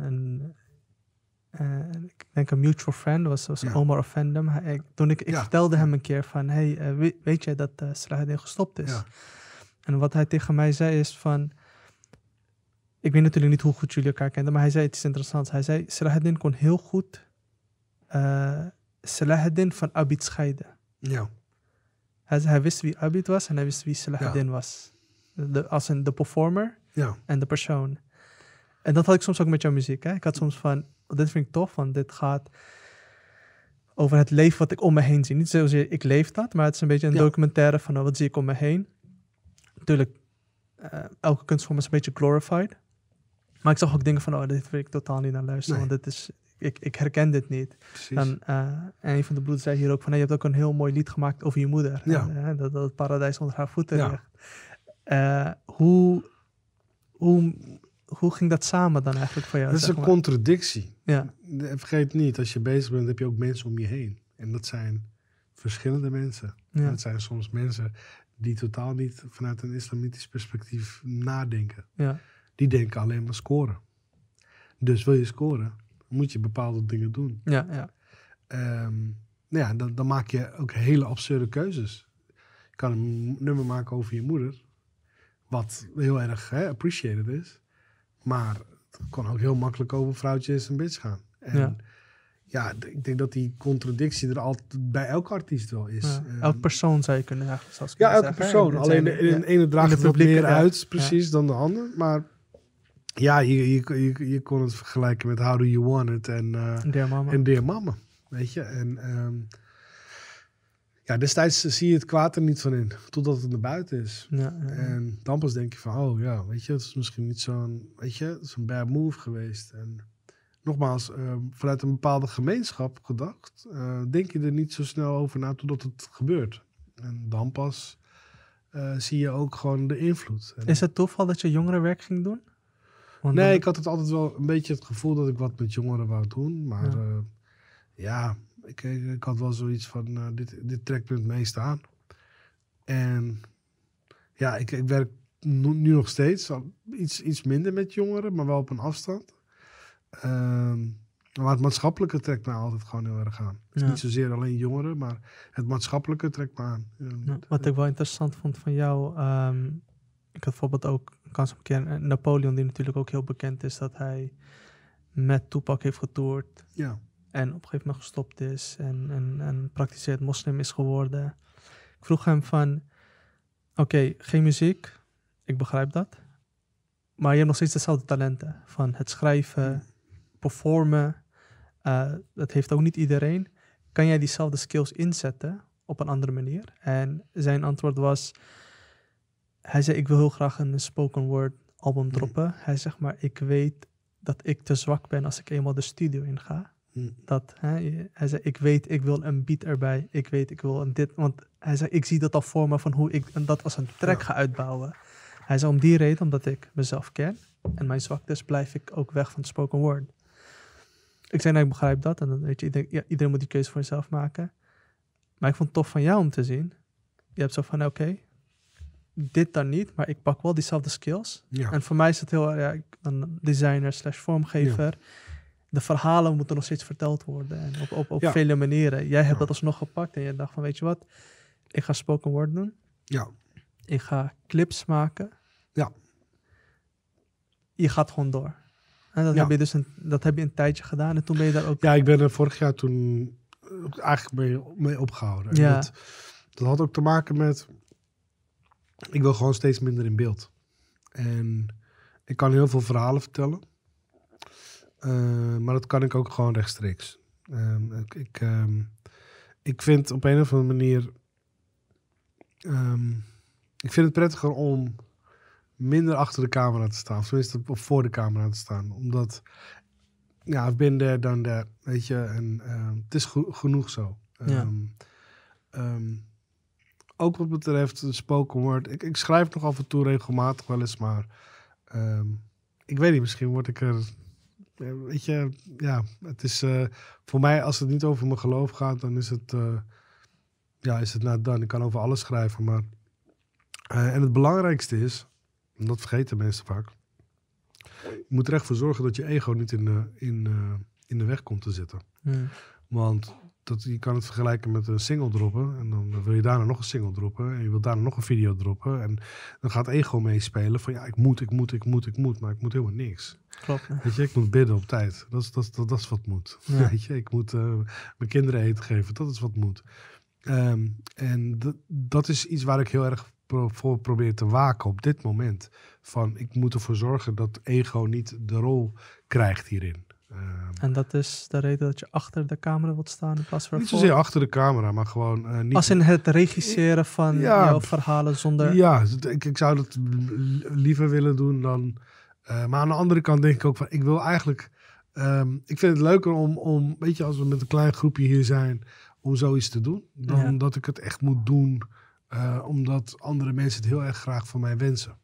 ik denk een mutual friend, was Omar Offendum. Ik vertelde hem een keer van, weet jij dat Salahuddin gestopt is? Ja. En wat hij tegen mij zei is van, ik weet natuurlijk niet hoe goed jullie elkaar kenden, maar hij zei iets interessants. Hij zei, Salahuddin kon heel goed Salahuddin van Abid scheiden. Ja. Hij wist wie Abid was en hij wist wie Salahuddin was. Als de performer en de persoon. En dat had ik soms ook met jouw muziek. Hè? Ik had soms van, dit vind ik tof, want dit gaat over het leven wat ik om me heen zie. Niet zozeer ik leef dat, maar het is een beetje een documentaire van wat zie ik om me heen. Natuurlijk, elke kunstvorm is een beetje glorified. Maar ik zag ook dingen van, dit wil ik totaal niet naar luisteren, want dit is, ik herken dit niet. Dan, en een van de broeders zei hier ook van, je hebt ook een heel mooi lied gemaakt over je moeder. Ja. En, dat het paradijs onder haar voeten ligt. Hoe ging dat samen dan eigenlijk voor jou? Dat is een contradictie. Ja. Vergeet niet, als je bezig bent, heb je ook mensen om je heen. En dat zijn verschillende mensen. Ja. Dat zijn soms mensen die totaal niet vanuit een islamitisch perspectief nadenken. Ja. Die denken alleen maar scoren. Dus wil je scoren, moet je bepaalde dingen doen. Ja. Dan maak je ook hele absurde keuzes. Je kan een nummer maken over je moeder, wat heel erg appreciated is. Maar het kan ook heel makkelijk over vrouwtjes en bitch gaan. En ik denk dat die contradictie er altijd bij elke artiest wel is. Ja, elke persoon zou je kunnen zeggen. Elke persoon. Alleen de ene draagt het wat meer uit, precies, dan de ander. Maar ja, je kon het vergelijken met How Do You Want It en Dear Mama. Weet je, en destijds zie je het kwaad er niet van in, totdat het naar buiten is. Ja. En dan pas denk je van, weet je, het is misschien niet zo'n bad move geweest. En nogmaals, vanuit een bepaalde gemeenschap gedacht, denk je er niet zo snel over na totdat het gebeurt. En dan pas zie je ook gewoon de invloed. Is het toeval dat je jongerenwerk ging doen? Nee, ik had het altijd wel een beetje het gevoel dat ik wat met jongeren wou doen. Maar ik had wel zoiets van, dit trekt me het meest aan. En ja, ik werk nu nog steeds iets minder met jongeren, maar wel op een afstand. Maar het maatschappelijke trekt mij altijd gewoon heel erg aan. Het is niet zozeer alleen jongeren, maar het maatschappelijke trekt me aan. Wat ik wel interessant vond van jou, ik had bijvoorbeeld ook kans op een keer Napoleon, die natuurlijk ook heel bekend is, dat hij met Tupac heeft getoerd. Ja. En op een gegeven moment gestopt is en praktiseerd moslim is geworden. Ik vroeg hem van, oké, geen muziek, ik begrijp dat. Maar je hebt nog steeds dezelfde talenten. Van het schrijven, performen. Dat heeft ook niet iedereen. Kan jij diezelfde skills inzetten op een andere manier? En zijn antwoord was, hij zei, ik wil heel graag een spoken word album droppen. Hij zegt, maar ik weet dat ik te zwak ben als ik eenmaal de studio inga. Hij zei, ik weet, ik wil een beat erbij. Ik weet, ik wil een dit. Want hij zei, ik zie dat al voor me van hoe ik dat als een track ga uitbouwen. Hij zei, om die reden, omdat ik mezelf ken en mijn zwaktes, blijf ik ook weg van het spoken word. Ik zei, nou, ik begrijp dat. En dan weet je, iedereen moet die keuze voor zichzelf maken. Maar ik vond het tof van jou om te zien. Je hebt zo van, oké, dit dan niet, maar ik pak wel diezelfde skills. Ja. En voor mij is het heel, ik ben een designer / vormgever. Ja. De verhalen moeten nog steeds verteld worden. En op vele manieren. Jij hebt dat alsnog gepakt en je dacht van, weet je wat? Ik ga spoken word doen. Ja. Ik ga clips maken. Ja. Je gaat gewoon door. En dat heb je dus dat heb je een tijdje gedaan. En toen ben je daar ook... Ja, ik ben er vorig jaar toen eigenlijk mee opgehouden. Ja. Dat had ook te maken met... Ik wil gewoon steeds minder in beeld. En ik kan heel veel verhalen vertellen. Maar dat kan ik ook gewoon rechtstreeks. Ik vind op een of andere manier... ik vind het prettiger om minder achter de camera te staan. Of tenminste voor de camera te staan. Omdat, I've been there, done that. Weet je, en het is genoeg zo. Ook wat betreft de spoken word. Ik schrijf nog af en toe regelmatig wel eens, maar ik weet niet, misschien word ik er... Weet je, het is voor mij, als het niet over mijn geloof gaat, dan is het nou dan. Ik kan over alles schrijven, maar en het belangrijkste is, en dat vergeten mensen vaak, je moet er echt voor zorgen dat je ego niet in de weg komt te zitten. Want je kan het vergelijken met een single droppen. En dan wil je daarna nog een single droppen. En je wil daarna nog een video droppen. En dan gaat ego meespelen van ik moet. Maar ik moet helemaal niks. Klopt. Weet je, ik moet bidden op tijd. Dat is wat moet. Ja. Weet je, ik moet mijn kinderen eten geven. Dat is wat moet. En dat is iets waar ik heel erg voor probeer te waken op dit moment. Van ik moet ervoor zorgen dat ego niet de rol krijgt hierin. En dat is de reden dat je achter de camera wilt staan in plaats van niet zozeer achter de camera, maar gewoon niet... Als in het regisseren van jouw verhalen zonder... Ja, ik zou dat liever willen doen dan... maar aan de andere kant denk ik ook van... Ik wil eigenlijk... ik vind het leuker om... Weet je, als we met een klein groepje hier zijn... Om zoiets te doen. Dan dat ik het echt moet doen... omdat andere mensen het heel erg graag van mij wensen.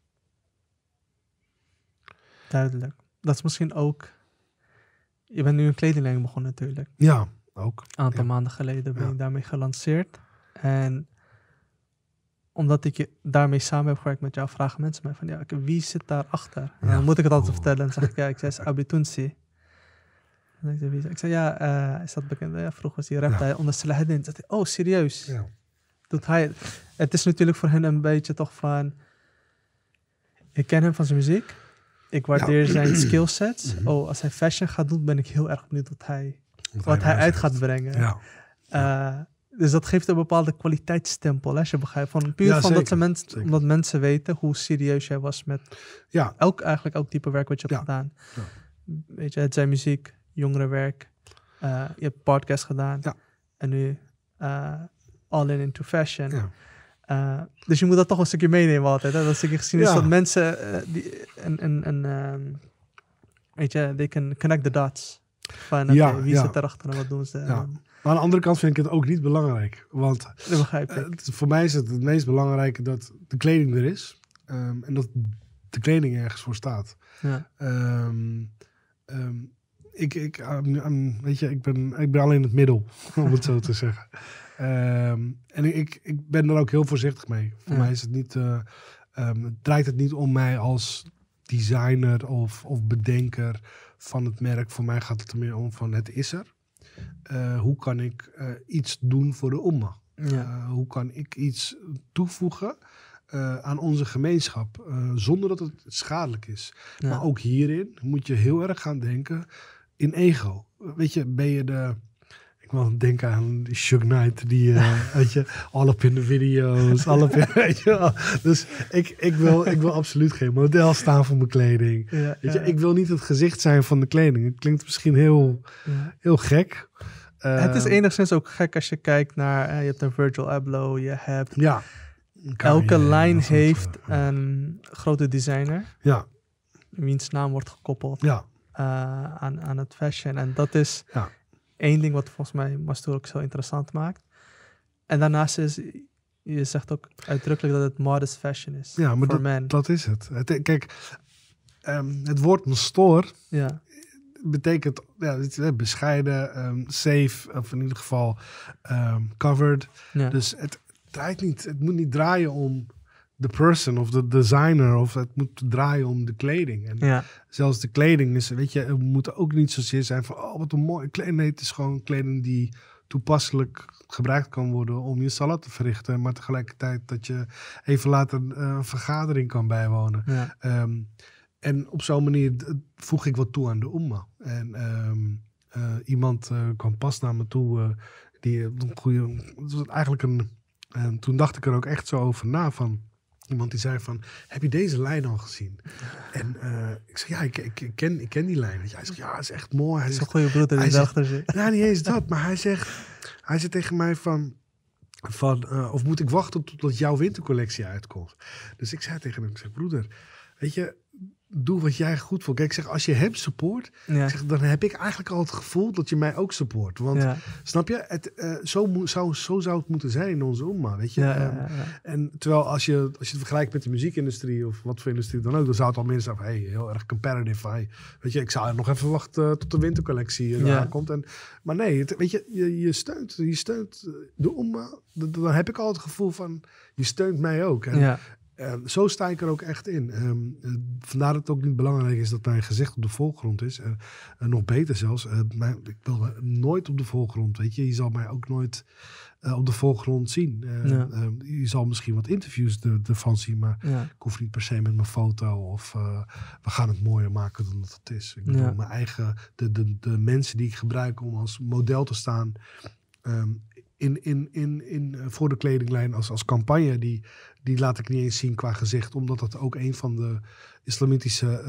Duidelijk. Dat is misschien ook... Je bent nu een kledinglijn begonnen natuurlijk. Ja, ook. Een aantal maanden geleden ben ik daarmee gelanceerd. En omdat ik je daarmee samen heb gewerkt met jou, vragen mensen mij van, wie zit daarachter? En dan moet ik het altijd vertellen. En zeg ik, ik zei, Abitunsi. Ik zei, is dat bekend? Ja, vroeger was hij rapte hij onder Salahuddin. Zei hij, serieus? Ja. Doet hij het is natuurlijk voor hen een beetje toch van... Ik ken hem van zijn muziek. Ik waardeer zijn skillsets. Als hij fashion gaat doen, ben ik heel erg benieuwd wat hij uit gaat brengen. Ja. Dus dat geeft een bepaalde kwaliteitsstempel, als je begrijpt. Omdat mensen weten hoe serieus jij was met elk type werk wat je hebt gedaan. Ja. Weet je, het zijn muziek, jongerenwerk. Je hebt podcast gedaan. Ja. En nu all into fashion. Ja. Dus je moet dat toch een stukje meenemen altijd. Hè? Dat stukje geschiedenis dat mensen weet je, they can connect the dots. Van wie zit erachter en wat doen ze. Ja. Maar aan de andere kant vind ik het ook niet belangrijk. Want dat begrijp ik. Voor mij is het meest belangrijke dat de kleding er is. En dat de kleding ergens voor staat. Ja. Weet je, ik ben alleen in het middel, om het zo te zeggen. En ik ben er ook heel voorzichtig mee. Voor mij is het niet... draait het niet om mij als designer of bedenker van het merk. Voor mij gaat het er meer om van het is er. Hoe kan ik iets doen voor de umma? Ja. Hoe kan ik iets toevoegen aan onze gemeenschap zonder dat het schadelijk is? Ja. Maar ook hierin moet je heel erg gaan denken in ego. Weet je, ben je de... Ik wil denken aan die Suge Knight, die, weet je, all up in de video's, weet je wel. Dus ik wil absoluut geen model staan voor mijn kleding. Ja, weet je, ik wil niet het gezicht zijn van de kleding. Het klinkt misschien heel gek. Het is enigszins ook gek als je kijkt naar, je hebt een Virgil Abloh, je hebt... Ja. Elke lijn heeft een grote designer. Ja. Wiens naam wordt gekoppeld aan het fashion. En dat is één ding wat volgens mij Mastour ook zo interessant maakt. En daarnaast is, je zegt ook uitdrukkelijk dat het modest fashion is. Ja, maar dat is het. Kijk, het woord Mastour betekent bescheiden, safe, of in ieder geval covered. Ja. Dus het moet niet draaien om de person of de designer, of het moet draaien om de kleding. En zelfs de kleding is, weet je, het moet ook niet zozeer zijn van, oh, wat een mooie kleding. Nee, het is gewoon kleding die toepasselijk gebruikt kan worden om je salat te verrichten, maar tegelijkertijd dat je even later een vergadering kan bijwonen. Ja. En op zo'n manier voeg ik wat toe aan de umma. En iemand kwam pas naar me toe, het was eigenlijk toen dacht ik er ook echt zo over na van iemand die zei van, heb je deze lijn al gezien? En ik zeg, ja, ik ken die lijn. Hij zegt, ja, het is echt mooi. Hij is een goede broeder in de achter zit. Ja, niet eens dat, maar hij zegt tegen mij van of moet ik wachten totdat jouw wintercollectie uitkomt? Dus ik zei tegen hem, ik zeg, broeder, weet je, doe wat jij goed voelt. Kijk, ik zeg, als je hem support, dan heb ik eigenlijk al het gevoel dat je mij ook support. Want, snap je, zo zou het moeten zijn in onze umma, weet je. En terwijl als je het vergelijkt met de muziekindustrie of wat voor industrie dan ook, dan zou het al meer zijn van, hey, heel erg competitive. Hey, weet je, ik zou nog even wachten tot de wintercollectie aankomt. Maar nee, weet je, je steunt de umma. Dan heb ik al het gevoel van, je steunt mij ook. En, zo sta ik er ook echt in. Vandaar dat het ook niet belangrijk is dat mijn gezicht op de voorgrond is. Nog beter zelfs. Ik wil nooit op de voorgrond. Weet je zal mij ook nooit op de voorgrond zien. Je zal misschien wat interviews ervan zien. Maar ik hoef niet per se met mijn foto. Of we gaan het mooier maken dan dat het is. Ik bedoel, mijn eigen... De mensen die ik gebruik om als model te staan... voor de kledinglijn als campagne, die laat ik niet eens zien qua gezicht, omdat dat ook een van de islamitische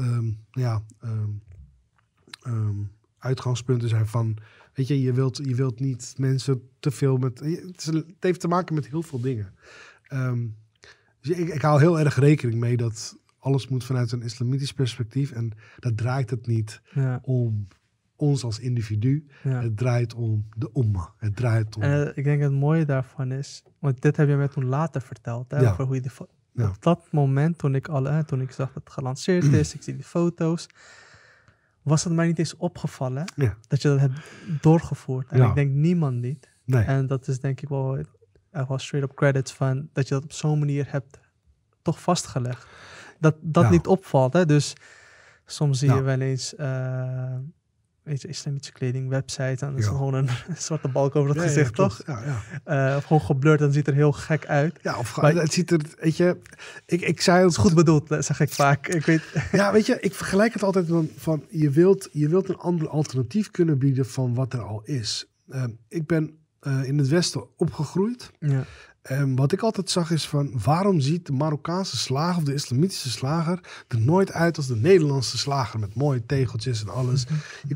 uitgangspunten zijn van, weet je, je wilt niet mensen te veel met... Het heeft te maken met heel veel dingen. Dus ik hou heel erg rekening mee dat alles moet vanuit een islamitisch perspectief en dat draait het niet om ons als individu. Het draait om de umma. Het draait om... ik denk het mooie daarvan is, want dit heb je mij toen later verteld, hè, over hoe je op dat moment, toen ik zag dat het gelanceerd is, ik zie die foto's, was het mij niet eens opgevallen dat je dat hebt doorgevoerd. En ik denk niemand niet. Nee. En dat is denk ik wel straight up credits van dat je dat op zo'n manier hebt toch vastgelegd. Dat niet opvalt. Hè? Dus soms zie je wel eens... weet je, islamitische kleding, website, en dan is er gewoon een zwarte balk over het gezicht, toch? Of gewoon geblurred, dan ziet er heel gek uit. Ja, of het ziet er, weet je, ik zei ook... Het is goed bedoeld, zeg ik vaak. Ik weet... Ja, weet je, ik vergelijk het altijd van je wilt een ander alternatief kunnen bieden van wat er al is. Ik ben in het Westen opgegroeid. Ja. Wat ik altijd zag is van, waarom ziet de Marokkaanse slager of de islamitische slager er nooit uit als de Nederlandse slager met mooie tegeltjes en alles. Je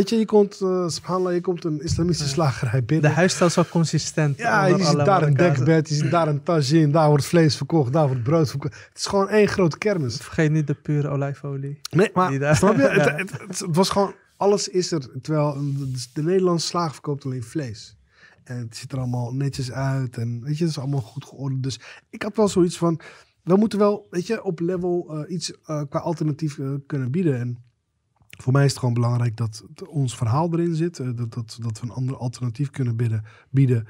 komt een islamitische slagerij binnen. De huisstijl is wel consistent. Ja, je ziet daar een dekbed, je ziet daar een tagine, daar wordt vlees verkocht, daar wordt brood verkocht. Het is gewoon één grote kermis. Vergeet niet de pure olijfolie. Nee, maar snap je? Het was gewoon, alles is er, terwijl de Nederlandse slager verkoopt alleen vlees. En het ziet er allemaal netjes uit. En weet je, het is allemaal goed geordend. Dus ik had wel zoiets van, we moeten wel, weet je, op level iets qua alternatief kunnen bieden. En voor mij is het gewoon belangrijk dat ons verhaal erin zit. Dat we een ander alternatief kunnen bieden.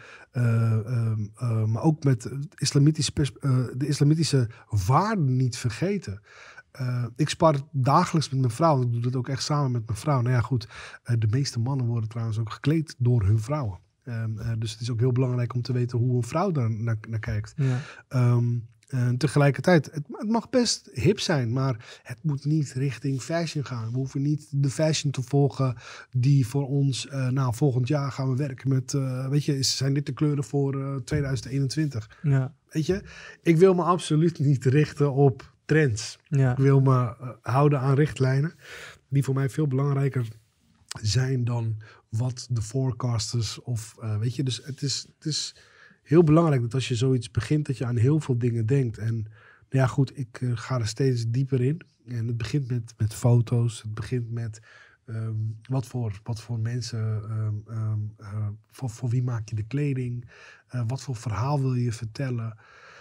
Maar ook met de islamitische waarden niet vergeten. Ik spar dagelijks met mijn vrouw. Ik doe dat ook echt samen met mijn vrouw. Nou ja, goed. De meeste mannen worden trouwens ook gekleed door hun vrouwen. Dus het is ook heel belangrijk om te weten hoe een vrouw daar naar kijkt. Ja. En tegelijkertijd, het mag best hip zijn, maar het moet niet richting fashion gaan. We hoeven niet de fashion te volgen die voor ons, volgend jaar gaan we werken met, zijn dit de kleuren voor 2021? Ja. Weet je, ik wil me absoluut niet richten op trends. Ja. Ik wil me houden aan richtlijnen die voor mij veel belangrijker zijn dan wat de forecasters dus het is heel belangrijk dat als je zoiets begint, dat je aan heel veel dingen denkt. En ja goed, ik ga er steeds dieper in. En het begint met foto's. Het begint met wat voor mensen, voor wie maak je de kleding? Wat voor verhaal wil je vertellen?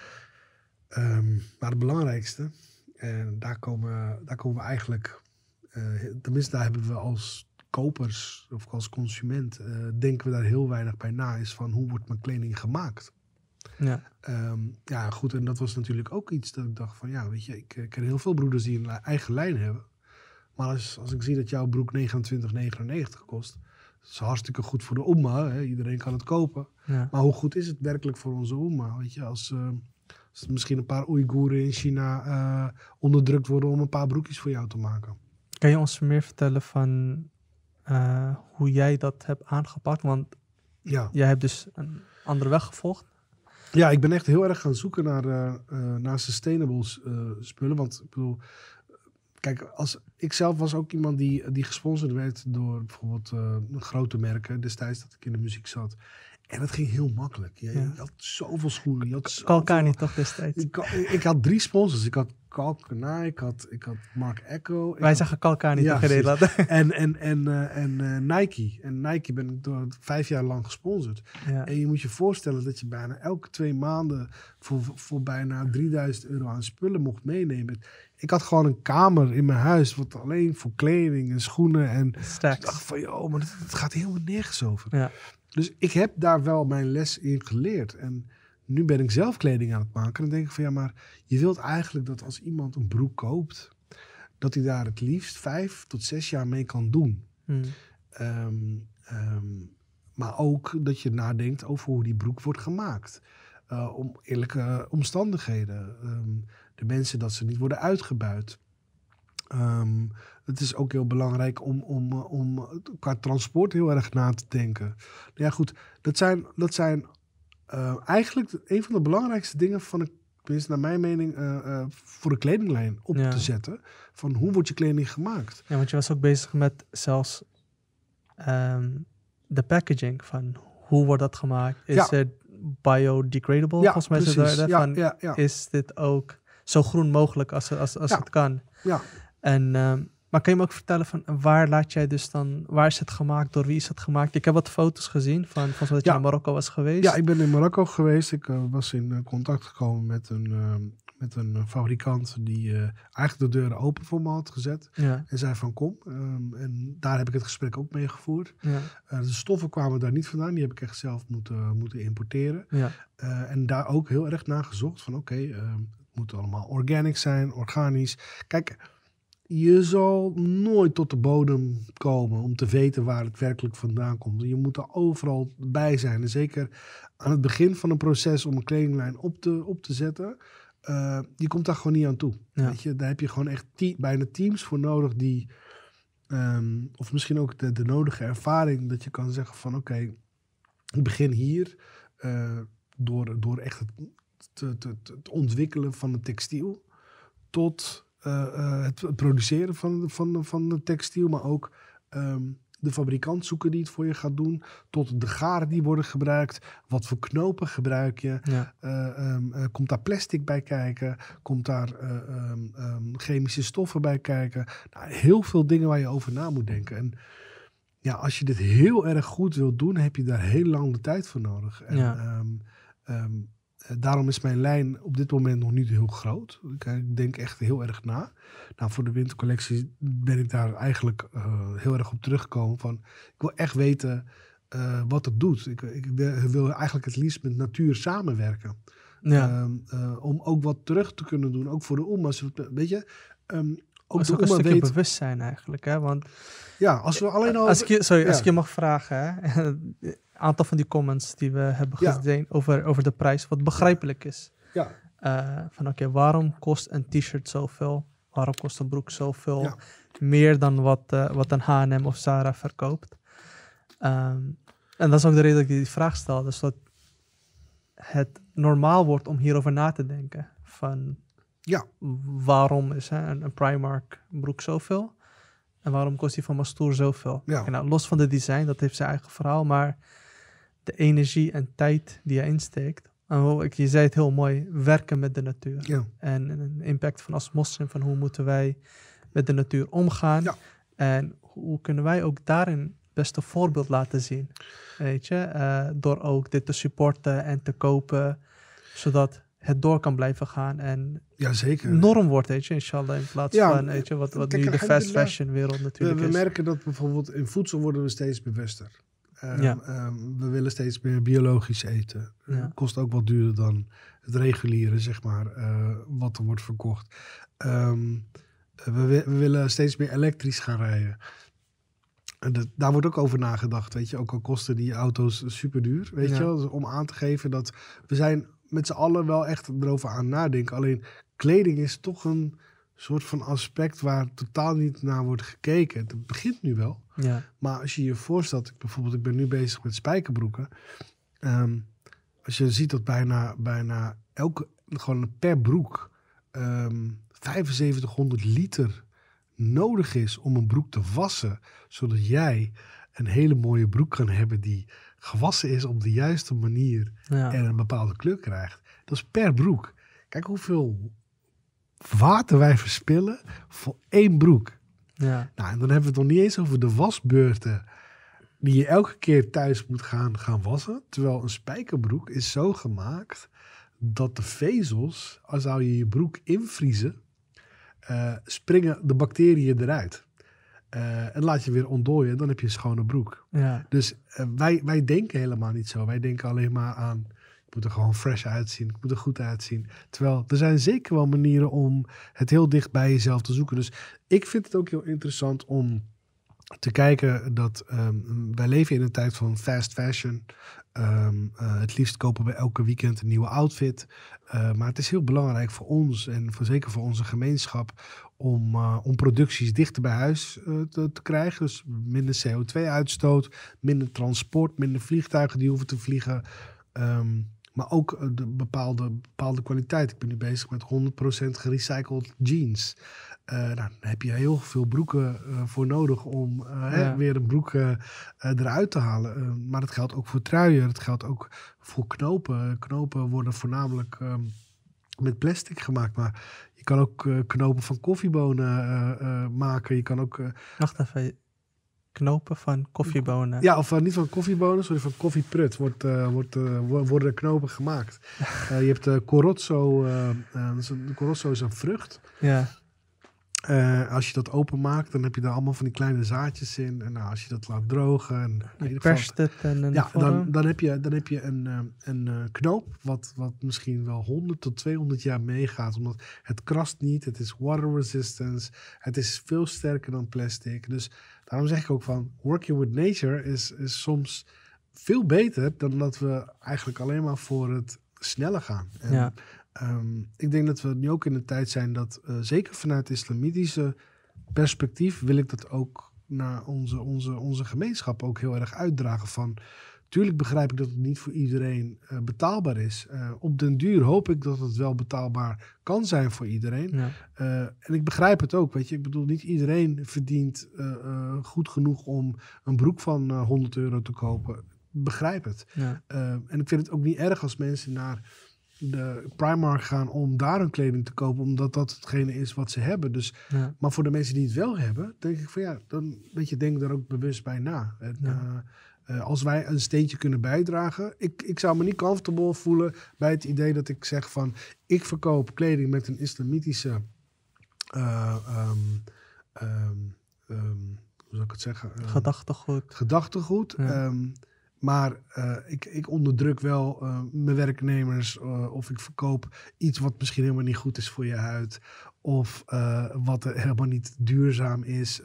Maar het belangrijkste, en daar komen we eigenlijk, tenminste daar hebben we als kopers of als consument denken we daar heel weinig bij na, is van hoe wordt mijn kleding gemaakt. Ja. Goed, en dat was natuurlijk ook iets dat ik dacht van ja, weet je, ik ken heel veel broeders die een eigen lijn hebben, maar als ik zie dat jouw broek 29,99 kost, dat is hartstikke goed voor de umma, hè? Iedereen kan het kopen, maar hoe goed is het werkelijk voor onze umma, weet je, als misschien een paar Oeigoeren in China onderdrukt worden om een paar broekjes voor jou te maken. Kan je ons meer vertellen van hoe jij dat hebt aangepakt? Want jij hebt dus een andere weg gevolgd. Ja, ik ben echt heel erg gaan zoeken naar sustainable spullen. Want ik bedoel, kijk, ik zelf was ook iemand die gesponsord werd door bijvoorbeeld grote merken destijds dat ik in de muziek zat. En dat ging heel makkelijk. Je had zoveel schoenen. Kalkani toch destijds? Ik had 3 sponsors. Ik had Kalkani, ik had Marc Ecko. Wij zeggen Kalkani toch in Nederland. En Nike. En Nike ben ik door 5 jaar lang gesponsord. Ja. En je moet je voorstellen dat je bijna elke 2 maanden voor bijna €3000 aan spullen mocht meenemen. Ik had gewoon een kamer in mijn huis, wat alleen voor kleding en schoenen. En ik dacht van, joh, maar het gaat helemaal nergens over. Ja. Dus ik heb daar wel mijn les in geleerd. En nu ben ik zelf kleding aan het maken. En dan denk ik van, ja, maar je wilt eigenlijk dat als iemand een broek koopt, dat hij daar het liefst 5 tot 6 jaar mee kan doen. Maar ook dat je nadenkt over hoe die broek wordt gemaakt. Om eerlijke omstandigheden. De mensen, dat ze niet worden uitgebuit. Het is ook heel belangrijk om qua transport heel erg na te denken. Ja goed, dat zijn eigenlijk een van de belangrijkste dingen tenminste naar mijn mening, voor de kledinglijn op te zetten. Van hoe wordt je kleding gemaakt? Ja, want je was ook bezig met zelfs de packaging van hoe wordt dat gemaakt? Is het biodegradable? Ja, volgens mij precies. Is dit ook zo groen mogelijk als het kan? Ja. En maar kan je me ook vertellen van waar is het gemaakt, door wie is het gemaakt? Ik heb wat foto's gezien van volgens mij dat je in Marokko was geweest. Ja, ik ben in Marokko geweest. Ik was in contact gekomen met een fabrikant die eigenlijk de deuren open voor me had gezet. Ja. En zei van kom. En daar heb ik het gesprek ook mee gevoerd. Ja. De stoffen kwamen daar niet vandaan. Die heb ik echt zelf moeten importeren. Ja. En daar ook heel erg naar gezocht van oké, het moet allemaal organic zijn, organisch. Kijk, je zal nooit tot de bodem komen om te weten waar het werkelijk vandaan komt. Je moet er overal bij zijn. En zeker aan het begin van een proces om een kledinglijn op te zetten, je komt daar gewoon niet aan toe. Ja. Weet je, daar heb je gewoon echt bijna teams voor nodig die, of misschien ook de nodige ervaring, dat je kan zeggen van oké, ik begin hier door echt het ontwikkelen van het textiel tot het produceren van de textiel, maar ook de fabrikant zoeken die het voor je gaat doen, tot de garen die worden gebruikt, wat voor knopen gebruik je, komt daar plastic bij kijken, komt daar chemische stoffen bij kijken. Nou, heel veel dingen waar je over na moet denken. En ja, als je dit heel erg goed wilt doen, heb je daar heel lang de tijd voor nodig. En, daarom is mijn lijn op dit moment nog niet heel groot. Ik denk echt heel erg na. Nou, voor de wintercollectie ben ik daar eigenlijk heel erg op teruggekomen. Van, ik wil echt weten wat het doet. Ik wil eigenlijk het liefst met natuur samenwerken. Ja. Om ook wat terug te kunnen doen. Ook voor de umma's. Weet je, ook is ook een stukje bewustzijn eigenlijk, hè? Want ja, als we alleen al... Als ik je mag vragen, hè? Een aantal van die comments die we hebben gezien over de prijs, wat begrijpelijk is. Ja. Van waarom kost een t-shirt zoveel? Waarom kost een broek zoveel? Meer dan wat een H&M of Zara verkoopt. En dat is ook de reden dat ik die vraag stel. Dus dat het normaal wordt om hierover na te denken. Van waarom is een Primark broek zoveel? En waarom kost die van Mastour zoveel? Ja. Nou, los van de design, dat heeft zijn eigen verhaal. Maar de energie en tijd die je insteekt. En je zei het heel mooi, werken met de natuur. Ja. En een impact van als moslim, van hoe moeten wij met de natuur omgaan. Ja. En hoe kunnen wij ook daarin het beste voorbeeld laten zien. Weet je, door ook dit te supporten en te kopen. Zodat het door kan blijven gaan en zeker. Norm wordt, weet je, inshallah. In plaats van, weet je, wat nu de fast fashion wereld natuurlijk is. We merken dat bijvoorbeeld in voedsel worden we steeds bewuster. We willen steeds meer biologisch eten. Kost ook wat duurder dan het reguliere, zeg maar, wat er wordt verkocht. We willen steeds meer elektrisch gaan rijden. En daar wordt ook over nagedacht, weet je. Ook al kosten die auto's super duur, weet je wel. Dus om aan te geven dat we zijn met z'n allen wel echt erover aan nadenken. Alleen kleding is toch een soort van aspect waar totaal niet naar wordt gekeken. Het begint nu wel. Ja. Maar als je je voorstelt, ik ben nu bezig met spijkerbroeken. Als je ziet dat bijna gewoon per broek 7500 liter nodig is om een broek te wassen, zodat jij een hele mooie broek kan hebben die gewassen is op de juiste manier en een bepaalde kleur krijgt. Dat is per broek. Kijk hoeveel water wij verspillen voor 1 broek. Ja. Nou, en dan hebben we het nog niet eens over de wasbeurten die je elke keer thuis moet gaan wassen. Terwijl een spijkerbroek is zo gemaakt dat de vezels, als zou je broek invriezen, springen de bacteriën eruit. En laat je weer ontdooien, dan heb je een schone broek. Ja. Dus wij denken helemaal niet zo. Wij denken alleen maar aan, ik moet er gewoon fresh uitzien, ik moet er goed uitzien. Terwijl er zijn zeker wel manieren om het heel dicht bij jezelf te zoeken. Dus ik vind het ook heel interessant om te kijken dat wij leven in een tijd van fast fashion. Het liefst kopen we elke weekend een nieuwe outfit. Maar het is heel belangrijk voor ons en zeker voor onze gemeenschap om producties dichter bij huis te krijgen. Dus minder CO2-uitstoot, minder transport, minder vliegtuigen die hoeven te vliegen. Maar ook de bepaalde kwaliteit. Ik ben nu bezig met 100% gerecycled jeans. Dan heb je heel veel broeken voor nodig om weer een broek eruit te halen. Maar dat geldt ook voor truien. Dat geldt ook voor knopen. Knopen worden voornamelijk met plastic gemaakt. Maar je kan ook knopen van koffiebonen maken. Je kan ook... Wacht even. Knopen van koffiebonen. Ja, of niet van koffiebonen, sorry, van koffieprut worden knopen gemaakt. Je hebt Corozzo. Corozzo is een vrucht. Ja. Als je dat openmaakt, dan heb je daar allemaal van die kleine zaadjes in. En als je dat laat drogen... En je perst het en dan heb je een knoop wat misschien wel 100 tot 200 jaar meegaat. Omdat het krast niet, het is water resistance. Het is veel sterker dan plastic. Dus daarom zeg ik ook van, working with nature is soms veel beter dan dat we eigenlijk alleen maar voor het snelle gaan. En, ik denk dat we nu ook in een tijd zijn dat, zeker vanuit het islamitische perspectief, wil ik dat ook naar onze gemeenschap ook heel erg uitdragen van. Tuurlijk begrijp ik dat het niet voor iedereen betaalbaar is. Op den duur hoop ik dat het wel betaalbaar kan zijn voor iedereen. Ja. En ik begrijp het ook, weet je. Ik bedoel, niet iedereen verdient goed genoeg om een broek van €100 te kopen. Ik begrijp het. Ja. En ik vind het ook niet erg als mensen naar de Primark gaan om daar hun kleding te kopen, omdat dat hetgene is wat ze hebben. Dus, maar voor de mensen die het wel hebben, denk ik van dan weet je, denk daar ook bewust bij na. En, als wij een steentje kunnen bijdragen, ik zou me niet comfortable voelen bij het idee dat ik zeg van, ik verkoop kleding met een islamitische hoe zou ik het zeggen? Gedachtegoed. Ja. Maar ik onderdruk wel mijn werknemers. Of ik verkoop iets wat misschien helemaal niet goed is voor je huid. Of wat er helemaal niet duurzaam is.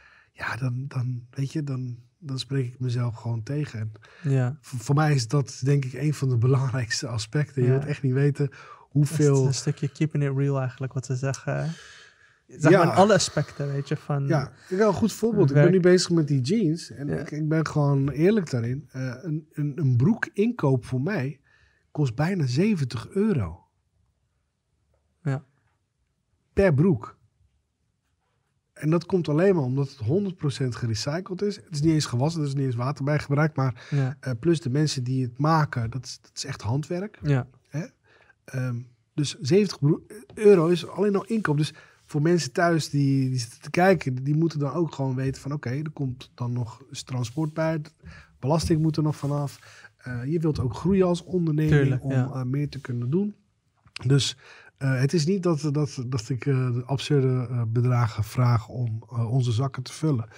Dan weet je, dan spreek ik mezelf gewoon tegen. En voor mij is dat denk ik een van de belangrijkste aspecten. Je wilt echt niet weten hoeveel... Het is een stukje keeping it real eigenlijk, wat ze zeggen. Zeg maar in alle aspecten, weet je. Van ja, ik heb een goed voorbeeld. Ik ben nu bezig met die jeans. En ik ben gewoon eerlijk daarin. Een broek inkoop voor mij kost bijna €70. Ja. Per broek. En dat komt alleen maar omdat het 100% gerecycled is. Het is niet eens gewassen, er is niet eens water bij gebruikt. Maar plus de mensen die het maken, dat is echt handwerk. Ja. Dus €70 is alleen al inkoop. Dus voor mensen thuis die zitten te kijken, die moeten dan ook gewoon weten van oké, er komt dan nog transport bij. Belasting moet er nog vanaf. Je wilt ook groeien als onderneming. Tuurlijk, om meer te kunnen doen. Dus het is niet dat ik absurde bedragen vraag om onze zakken te vullen.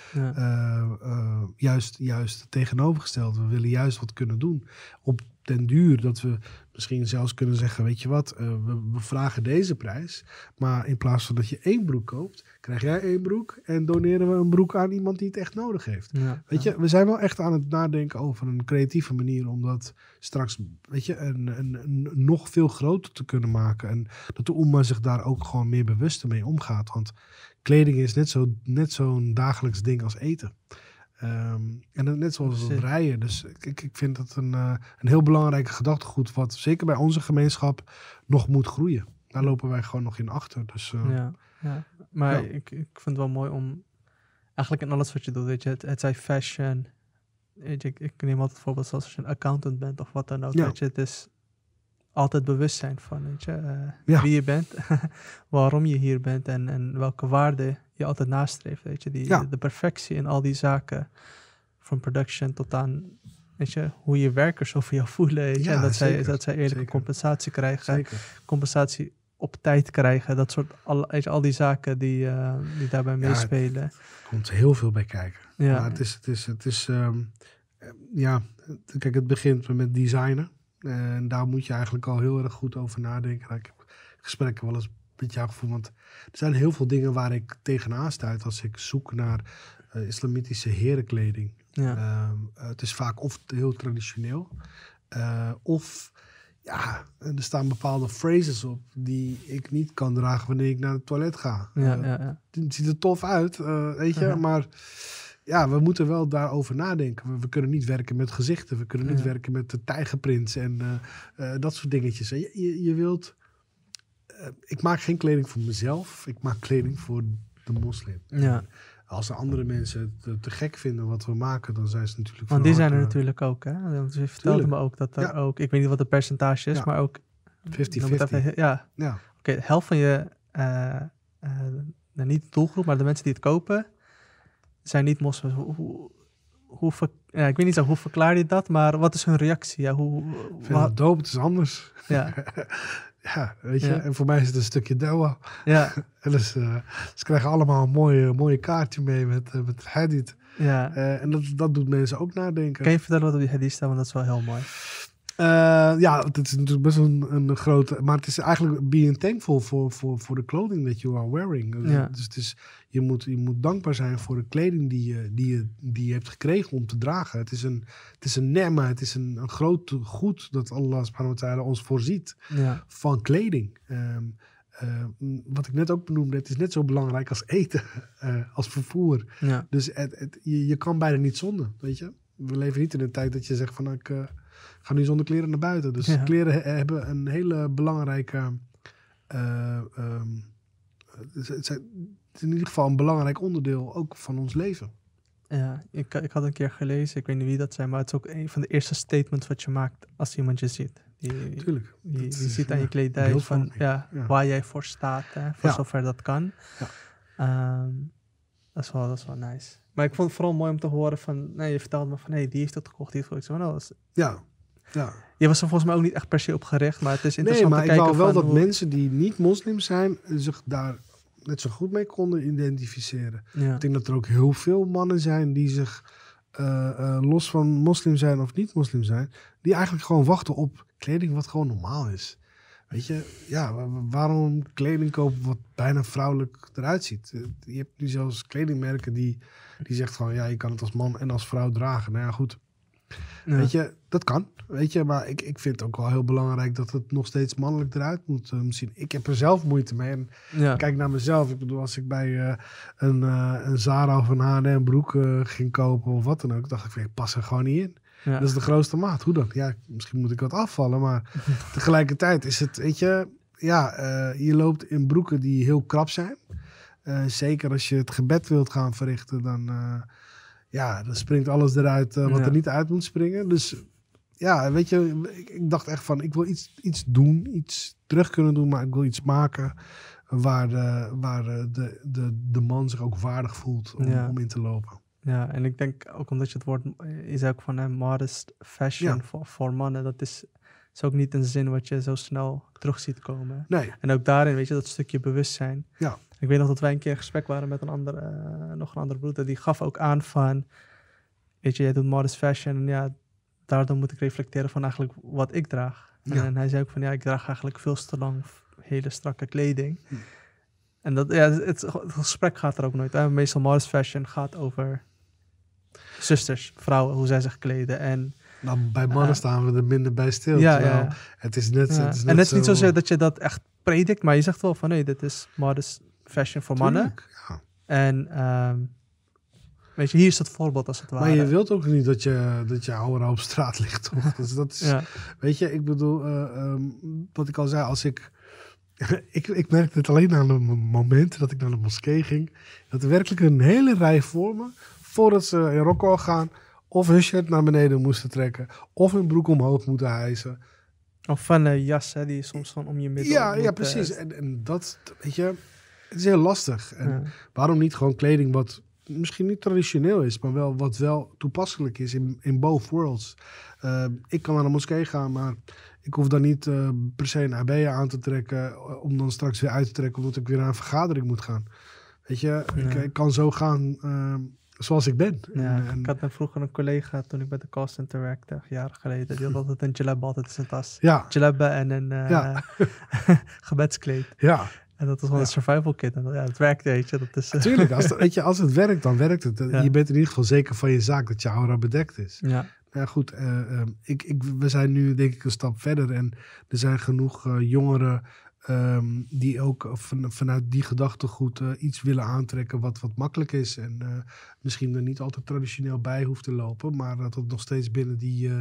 Ja. Juist tegenovergesteld. We willen juist wat kunnen doen. Op den duur dat we misschien zelfs kunnen zeggen, weet je wat, we vragen deze prijs. Maar in plaats van dat je 1 broek koopt, krijg jij 1 broek en doneren we een broek aan iemand die het echt nodig heeft. Ja, weet je, we zijn wel echt aan het nadenken over een creatieve manier om dat straks, weet je, een nog veel groter te kunnen maken. En dat de Oema zich daar ook gewoon meer bewuster mee omgaat. Want kleding is net zo'n dagelijks ding als eten. En net zoals het rijden. Dus ik vind dat een heel belangrijk gedachtegoed wat zeker bij onze gemeenschap nog moet groeien. Daar lopen wij gewoon nog in achter. Dus, Maar ik vind het wel mooi om eigenlijk in alles wat je doet, weet je, het zij fashion. Weet je, ik neem altijd voorbeeld zoals als je een accountant bent of wat dan ook. Weet je, het is altijd bewust zijn van, weet je, wie je bent, waarom je hier bent en welke waarden je altijd nastreeft, weet je. De perfectie in al die zaken, van production tot aan, weet je, hoe je werkers over jou voelen, weet je. En dat zij eerlijke compensatie krijgen, compensatie op tijd krijgen, dat soort, al die zaken die daarbij meespelen. Er komt heel veel bij kijken. Ja. Maar het is kijk, het begint met designen. En daar moet je eigenlijk al heel erg goed over nadenken. Ik heb gesprekken wel eens met jou gevoeld. Want er zijn heel veel dingen waar ik tegenaan stuit als ik zoek naar islamitische herenkleding. Ja. Het is vaak of heel traditioneel. Of er staan bepaalde phrases op die ik niet kan dragen wanneer ik naar het toilet ga. Het ziet er tof uit, weet je. Maar we moeten wel daarover nadenken. We kunnen niet werken met gezichten. We kunnen niet werken met de tijgerprints en dat soort dingetjes. Je wilt... ik maak geen kleding voor mezelf. Ik maak kleding voor de moslim. Ja. Als er andere mensen het te gek vinden wat we maken, dan zijn ze natuurlijk... Want die zijn er natuurlijk ook, hè? Want je vertelde me ook dat er ook... Ik weet niet wat de percentage is, maar ook... 50-50. Oké, de helft van je... niet de doelgroep, maar de mensen die het kopen... zijn niet moslims. Ik weet niet zo, hoe verklaar je dat? Maar wat is hun reactie? Ja, ik vind het dope, het is anders. Ja. Weet je. Ja. En voor mij is het een stukje dawa. Ja. En dus, ze krijgen allemaal een mooie kaartje mee met het hadith. Ja. En dat doet mensen ook nadenken. Kan je vertellen wat op die hadith staat? Want dat is wel heel mooi. Het is natuurlijk best een grote... Maar het is eigenlijk being thankful for the clothing that you are wearing. Ja. Dus het is, je moet dankbaar zijn voor de kleding die je hebt gekregen om te dragen. Het is een nema, het is een groot goed dat Allah subhanahu wa ta'ala ons voorziet van kleding. Wat ik net ook benoemde, het is net zo belangrijk als eten, als vervoer. Ja. Dus je kan bijna niet zonder, weet je. We leven niet in een tijd dat je zegt van... ik ga nu zonder kleren naar buiten. Dus kleren hebben een hele belangrijke... het is in ieder geval een belangrijk onderdeel ook van ons leven. Ja, ik had een keer gelezen, ik weet niet wie dat zijn, maar het is ook een van de eerste statements wat je maakt als iemand je ziet. Tuurlijk. Je ziet aan je kledij van waar jij voor staat, hè, voor zover dat kan. Ja. Dat is wel nice. Maar ik vond het vooral mooi om te horen van... Nee, je vertelde me van, die heeft dat gekocht, die heeft gekocht. Ja. Je was er volgens mij ook niet echt per se op gericht, maar het is interessant te kijken. Nee, maar ik wou wel dat mensen die niet moslim zijn... zich daar net zo goed mee konden identificeren. Ja. Ik denk dat er ook heel veel mannen zijn die zich los van moslim zijn of niet moslim zijn, die eigenlijk gewoon wachten op kleding wat gewoon normaal is. Weet je, ja, waarom kleding kopen wat bijna vrouwelijk eruit ziet? Je hebt nu zelfs kledingmerken die zegt gewoon, ja, je kan het als man en als vrouw dragen. Nou ja, goed. Ja. Weet je, dat kan. Weet je, maar ik vind het ook wel heel belangrijk dat het nog steeds mannelijk eruit moet zien. Ik heb er zelf moeite mee. En kijk naar mezelf. Ik bedoel, als ik bij een Zara of een H&M broek ging kopen of wat dan ook, dacht ik pas er gewoon niet in. Ja. Dat is de grootste maat. Hoe dan? Ja, misschien moet ik wat afvallen, maar tegelijkertijd is het, weet je, je loopt in broeken die heel krap zijn. Zeker als je het gebed wilt gaan verrichten, dan springt alles eruit wat er niet uit moet springen. Dus ja, weet je, ik dacht echt van, ik wil iets doen, iets terug kunnen doen, maar ik wil iets maken waar de man zich ook waardig voelt om in te lopen. Ja, en ik denk ook omdat je het woord is ook van modest fashion voor mannen, dat is ook niet een zin wat je zo snel terug ziet komen. Nee. En ook daarin, weet je, dat stukje bewustzijn. Ja. Ik weet nog dat wij een keer in gesprek waren met nog een andere broeder, die gaf ook aan van, weet je, jij doet modest fashion en ja, daardoor moet ik reflecteren van eigenlijk wat ik draag. Ja. En hij zei ook van, ja, ik draag eigenlijk veel te lang hele strakke kleding. En dat, ja, het gesprek gaat er ook nooit. Meestal modest fashion gaat over zusters, vrouwen, hoe zij zich kleden. En nou, bij mannen staan we er minder bij stil. Ja. Het is net, het is en het is niet zozeer dat je dat echt predikt, maar je zegt wel van nee, dit is modest fashion voor mannen. Ja. En weet je, hier is het voorbeeld als het ware. Maar je wilt ook niet dat je ouder op straat ligt, toch? Dus dat is, weet je, ik bedoel, wat ik al zei, als ik merkte het alleen aan het moment dat ik naar de moskee ging, dat er werkelijk een hele rij voor me, voordat ze in rokko gaan, of hun shirt naar beneden moesten trekken, of hun broek omhoog moeten hijsen. Of van een jas, hè, die soms gewoon om je middel Ja, precies. En dat, weet je, het is heel lastig. En waarom niet gewoon kleding wat misschien niet traditioneel is, maar wel wat wel toepasselijk is in both worlds. Ik kan naar de moskee gaan, maar ik hoef dan niet per se een abaya aan te trekken om dan straks weer uit te trekken omdat ik weer naar een vergadering moet gaan. Weet je, ik kan zo gaan zoals ik ben. Ja, ik had vroeger een collega toen ik bij de callcenter werkte, jaren geleden. Die had altijd een jalab altijd in zijn tas. Ja. Jalab en een gebedskleed. Ja. En dat was gewoon een survival kit. En het werkte, weet je. Dat is, natuurlijk, als het werkt, dan werkt het. Je bent in ieder geval zeker van je zaak dat je aura bedekt is. Ja. Ja, goed. We zijn nu denk ik een stap verder. En er zijn genoeg jongeren die ook vanuit die gedachtegoed iets willen aantrekken wat makkelijk is. En misschien er niet altijd traditioneel bij hoeft te lopen. Maar dat het nog steeds binnen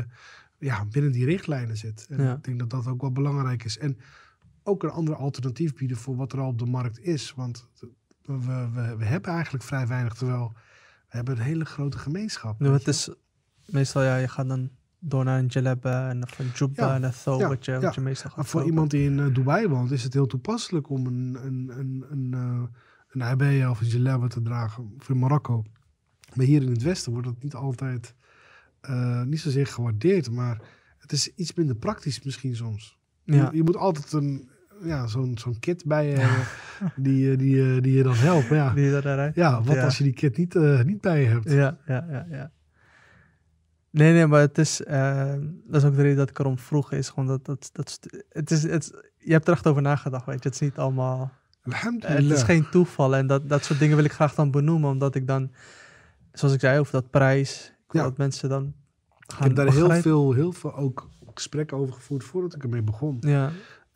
die richtlijnen zit. En ik denk dat dat ook wel belangrijk is. En ook een ander alternatief bieden voor wat er al op de markt is. Want we hebben eigenlijk vrij weinig. Terwijl we hebben een hele grote gemeenschap. Nou, het is meestal, je gaat dan door naar een jalab en of een jubba en een thobe, wat je meestal gaat voor iemand die in Dubai woont, is het heel toepasselijk om een abaya of een jalab te dragen. Of in Marokko. Maar hier in het Westen wordt het niet altijd niet zozeer gewaardeerd, maar het is iets minder praktisch misschien soms. Ja. Je moet altijd zo'n kit bij je hebben die je dan helpt. Ja. Die je eruit als je die kit niet bij je hebt. Ja. Nee, maar het is, dat is ook de reden dat ik erom vroeg, is gewoon je hebt er echt over nagedacht, weet je. Het is niet allemaal, het is geen toeval en dat soort dingen wil ik graag dan benoemen, omdat ik dan, zoals ik zei, over dat prijs, ik wil dat mensen dan gaan ik heb daar heel veel ook gesprekken over gevoerd voordat ik ermee begon. Ja.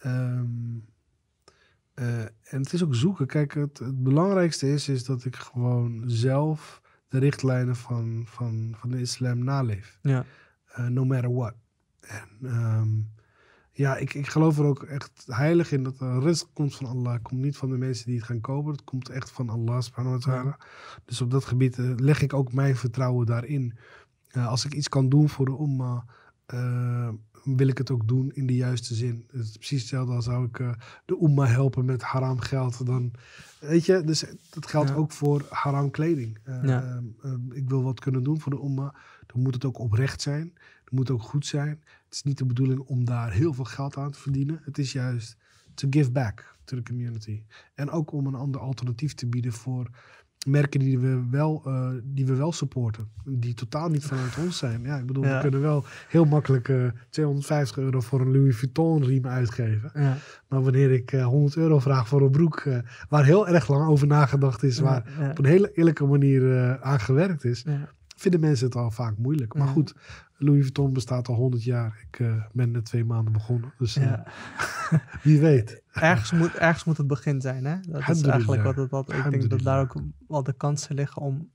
En het is ook zoeken. Kijk, het belangrijkste is dat ik gewoon zelf de richtlijnen van de islam naleef. Ja. No matter what. En ik geloof er ook echt heilig in dat de rizq komt van Allah. Het komt niet van de mensen die het gaan kopen. Het komt echt van Allah subhanahu wa ta'ala. Dus op dat gebied leg ik ook mijn vertrouwen daarin. Als ik iets kan doen voor de umma, wil ik het ook doen in de juiste zin. Het is precies hetzelfde als zou ik de umma helpen met haram geld. Dan, weet je, dus dat geldt ook voor haram kleding. Ik wil wat kunnen doen voor de umma. Dan moet het ook oprecht zijn. Het moet ook goed zijn. Het is niet de bedoeling om daar heel veel geld aan te verdienen. Het is juist to give back to the community. En ook om een ander alternatief te bieden voor merken die we wel supporten. Die totaal niet vanuit ons zijn. Ja, ik bedoel, we kunnen wel heel makkelijk €250 voor een Louis Vuitton riem uitgeven. Ja. Maar wanneer ik €100 vraag voor een broek, waar heel erg lang over nagedacht is, waar op een hele eerlijke manier aan gewerkt is, vinden mensen het al vaak moeilijk. Maar goed, Louis Vuitton bestaat al 100 jaar. Ik ben net 2 maanden begonnen. Dus wie weet. Ergens moet het begin zijn. Hè? Dat is eigenlijk wat ik denk dat daar ook wel de kansen liggen om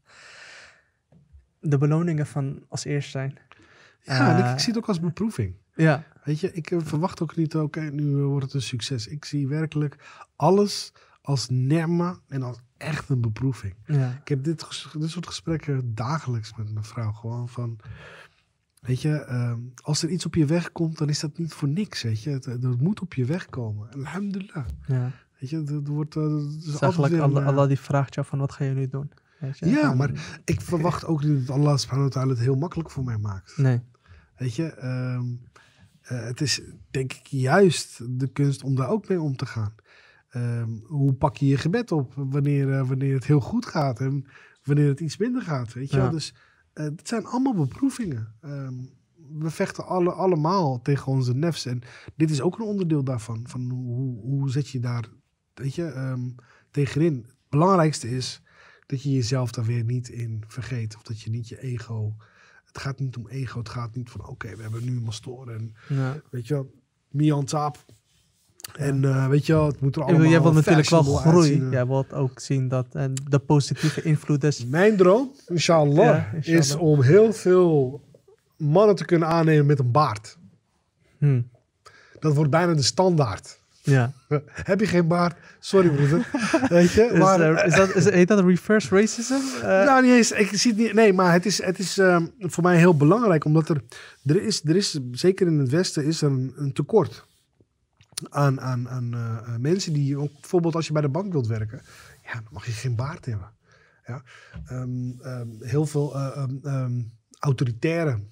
de beloningen van als eerst zijn. Ja, en ik zie het ook als beproeving. Ja. Weet je, ik verwacht ook niet, oké, nu wordt het een succes. Ik zie werkelijk alles als nerma en als echt een beproeving. Ja. Ik heb dit soort gesprekken dagelijks met mijn vrouw. Gewoon van, weet je, als er iets op je weg komt, dan is dat niet voor niks, weet je. Het moet op je weg komen. Alhamdulillah. Ja. Weet je, het wordt... eigenlijk Allah die vraagt jou van, wat ga je nu doen? Weet je? Ja, maar ik verwacht ook niet dat Allah subhanahu wa ta'ala het heel makkelijk voor mij maakt. Nee. Weet je, het is denk ik juist de kunst om daar ook mee om te gaan. Hoe pak je je gebed op wanneer het heel goed gaat en wanneer het iets minder gaat, weet je wel? Dus het zijn allemaal beproevingen. We vechten allemaal tegen onze nefs en dit is ook een onderdeel daarvan. Van hoe zet je daar, weet je, tegenin? Het belangrijkste is dat je jezelf daar weer niet in vergeet of dat je niet je ego... Het gaat niet om ego, het gaat niet van oké, we hebben nu een mastoor en weet je wel, me on top. En weet je wel, het moet er allemaal... Jij wilt natuurlijk wel groeien. Jij wilt ook zien dat de positieve invloed is. Mijn droom, inshallah, is om heel veel mannen te kunnen aannemen met een baard. Dat wordt bijna de standaard. Ja. Heb je geen baard? Sorry broeder. Weet je? Maar, heet dat reverse racism? Nou, niet eens. Ik zie het niet. Nee, maar het is voor mij heel belangrijk. Omdat er is, zeker in het Westen, is er een tekort aan mensen die, bijvoorbeeld als je bij de bank wilt werken, ja, dan mag je geen baard hebben. Ja? Heel veel autoritaire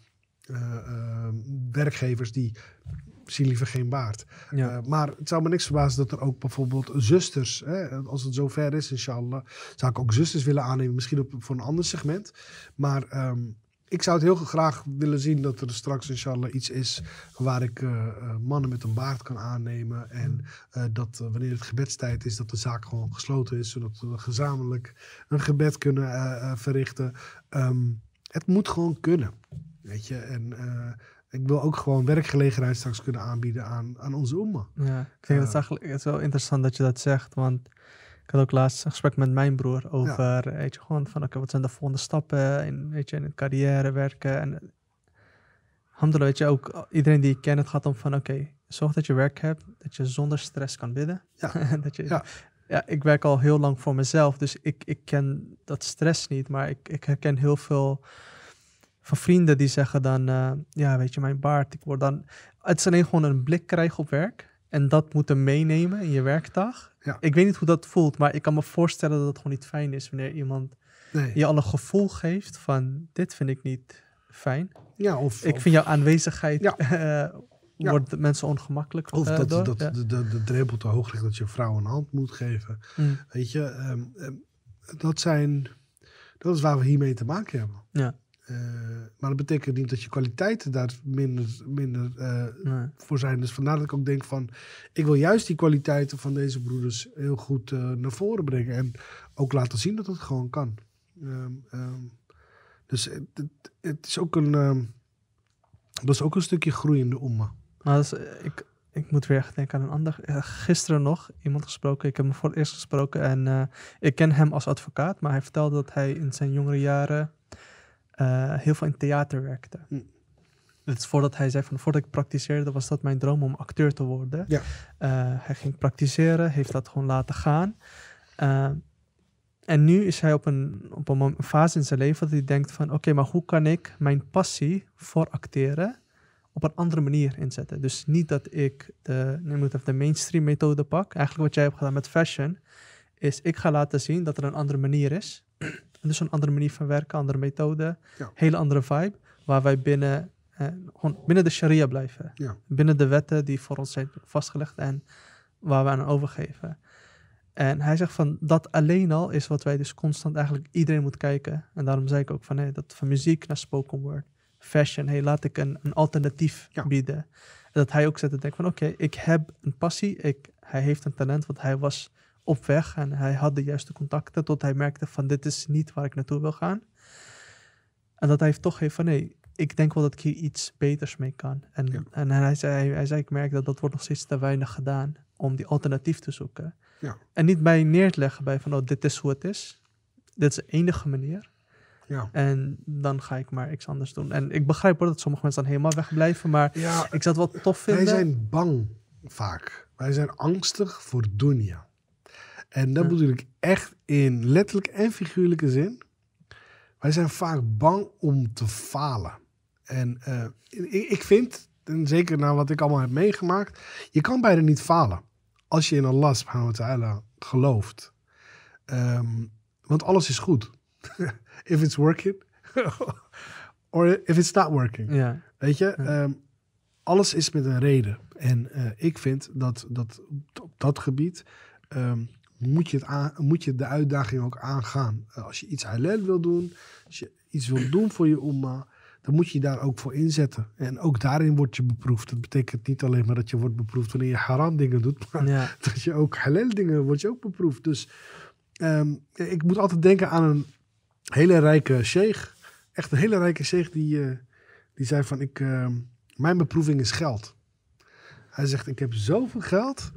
werkgevers die zien liever geen baard. Ja. Maar het zou me niks verbazen dat er ook bijvoorbeeld zusters, als het zover is, inshallah, zou ik ook zusters willen aannemen, misschien voor een ander segment. Maar ik zou het heel graag willen zien dat er straks inshallah iets is waar ik mannen met een baard kan aannemen. En dat wanneer het gebedstijd is, dat de zaak gewoon gesloten is, zodat we gezamenlijk een gebed kunnen verrichten. Het moet gewoon kunnen, weet je. En ik wil ook gewoon werkgelegenheid straks kunnen aanbieden aan onze umma. Ja, ik denk dat het is wel interessant dat je dat zegt, want ik had ook laatst een gesprek met mijn broer over, weet je, gewoon van, oké, wat zijn de volgende stappen in het carrière, werken. En alhamdulillah, weet je, ook iedereen die ik ken, het gaat om van, oké, zorg dat je werk hebt, dat je zonder stress kan bidden. Ja. Ja, ik werk al heel lang voor mezelf, dus ik ken dat stress niet, maar ik herken heel veel van vrienden die zeggen dan, ja, weet je, mijn baard, ik word dan... Het is alleen gewoon een blik krijgen op werk en dat moeten meenemen in je werkdag. Ja. Ik weet niet hoe dat voelt, maar ik kan me voorstellen dat het gewoon niet fijn is wanneer iemand je al een gevoel geeft van, dit vind ik niet fijn. Ja, ik vind jouw aanwezigheid... Wordt mensen ongemakkelijk. Of dat de drempel te hoog ligt dat je een vrouw een hand moet geven. Weet je, dat is waar we hiermee te maken hebben. Ja. Maar dat betekent niet dat je kwaliteiten daar minder voor zijn. Dus vandaar dat ik ook denk van, ik wil juist die kwaliteiten van deze broeders heel goed naar voren brengen. En ook laten zien dat het gewoon kan. Dus het is ook dat is ook een stukje groei in de umma. Maar ik moet weer denken aan een ander. Gisteren nog iemand gesproken. Ik heb hem voor het eerst gesproken. En ik ken hem als advocaat. Maar hij vertelde dat hij in zijn jongere jaren heel veel in theater werkte. Dus voordat hij zei van, voordat ik praktiseerde, was dat mijn droom om acteur te worden. Ja. Hij ging praktiseren. Heeft dat gewoon laten gaan. En nu is hij op een fase in zijn leven dat hij denkt van, oké, maar hoe kan ik mijn passie voor acteren op een andere manier inzetten? Dus niet dat ik de mainstream methode pak. Eigenlijk wat jij hebt gedaan met fashion, is ik ga laten zien dat er een andere manier is. Dus een andere manier van werken, andere methode, hele andere vibe, waar wij binnen de sharia blijven. Ja. Binnen de wetten die voor ons zijn vastgelegd en waar we aan overgeven. En hij zegt van, dat alleen al is wat wij dus constant eigenlijk iedereen moet kijken. En daarom zei ik ook van, dat van muziek naar spoken word, fashion, laat ik een alternatief bieden. En dat hij ook zat te denken van, oké, ik heb een passie, hij heeft een talent, want hij was op weg en hij had de juiste contacten tot hij merkte van, dit is niet waar ik naartoe wil gaan. En dat hij toch heeft van, ik denk wel dat ik hier iets beters mee kan. En hij zei, ik merk dat wordt nog steeds te weinig gedaan om die alternatief te zoeken. Ja. En niet bij neer te leggen bij van, dit is hoe het is. Dit is de enige manier. Ja. En dan ga ik maar iets anders doen. En ik begrijp dat sommige mensen dan helemaal wegblijven, maar ik zou het wel tof vinden. Wij zijn bang vaak. Wij zijn angstig voor dunya. En dat bedoel ik echt in letterlijk en figuurlijke zin. Wij zijn vaak bang om te falen. En ik vind, en zeker na wat ik allemaal heb meegemaakt, je kan bijna niet falen. Als je in Allah subhanahu wa ta'ala gelooft. Want alles is goed. If it's working. Or if it's not working. Ja. Weet je, alles is met een reden. En ik vind dat op dat gebied moet je de uitdaging ook aangaan. Als je iets halal wil doen, als je iets wil doen voor je umma, dan moet je daar ook voor inzetten. En ook daarin word je beproefd. Dat betekent niet alleen maar dat je wordt beproefd wanneer je haram dingen doet, maar dat je ook halal dingen wordt je ook beproefd. Dus ik moet altijd denken aan een hele rijke sheikh. Echt een hele rijke sheikh die zei van, mijn beproeving is geld. Hij zegt, ik heb zoveel geld.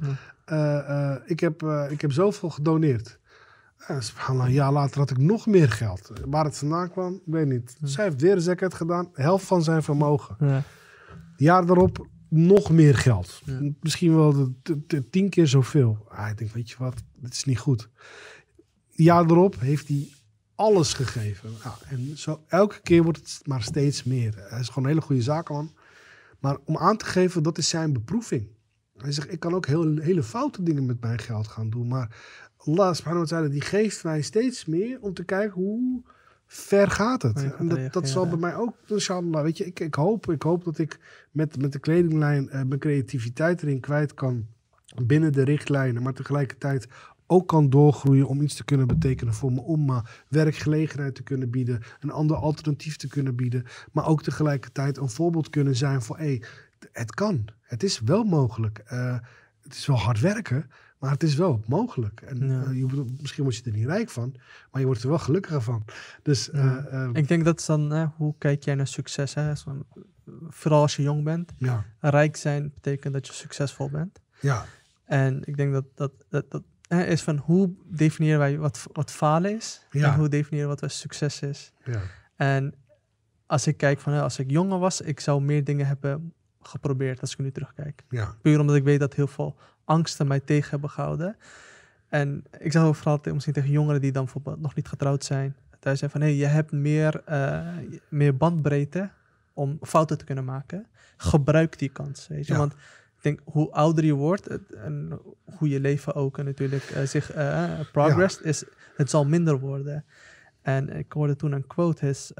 Ik heb zoveel gedoneerd. Subhanallah, ja, later had ik nog meer geld. Waar het vandaan kwam, ik weet niet. Zij heeft weer zakat gedaan, de helft van zijn vermogen. Ja. Jaar daarop nog meer geld. Ja. Misschien wel 10 keer zoveel. Ik denk, weet je wat, dit is niet goed. Jaar erop heeft hij alles gegeven. En zo elke keer wordt het maar steeds meer. Hij is gewoon een hele goede zakenman. Maar om aan te geven, dat is zijn beproeving. Hij zegt, ik kan ook hele foute dingen met mijn geld gaan doen. Maar Allah subhanahu wa ta'ala, die geeft mij steeds meer om te kijken hoe ver gaat het. En dat zal bij mij ook, inshallah. Weet je, ik hoop dat ik met de kledinglijn mijn creativiteit erin kwijt kan binnen de richtlijnen. Maar tegelijkertijd ook kan doorgroeien om iets te kunnen betekenen voor mijn umma. Werkgelegenheid te kunnen bieden. Een ander alternatief te kunnen bieden. Maar ook tegelijkertijd een voorbeeld kunnen zijn voor, het kan. Het is wel mogelijk. Het is wel hard werken, maar het is wel mogelijk. En misschien word je er niet rijk van, maar je wordt er wel gelukkiger van. Dus, ik denk dat is dan, hoe kijk jij naar succes? Hè? Vooral als je jong bent. Ja. Rijk zijn betekent dat je succesvol bent. Ja. En ik denk dat is van, hoe definiëren wij wat falen is? En hoe definiëren wat succes is? Ja. En als ik kijk van, als ik jonger was, ik zou meer dingen hebben geprobeerd als ik nu terugkijk. Ja. Puur omdat ik weet dat heel veel angsten mij tegen hebben gehouden. En ik zeg ook vooral misschien tegen jongeren die dan bijvoorbeeld nog niet getrouwd zijn. Daar zijn van, je hebt meer bandbreedte om fouten te kunnen maken. Gebruik die kans, weet je. Ja. Want ik denk, hoe ouder je wordt en hoe je leven ook natuurlijk zich progressed, is het zal minder worden. En ik hoorde toen een quote is,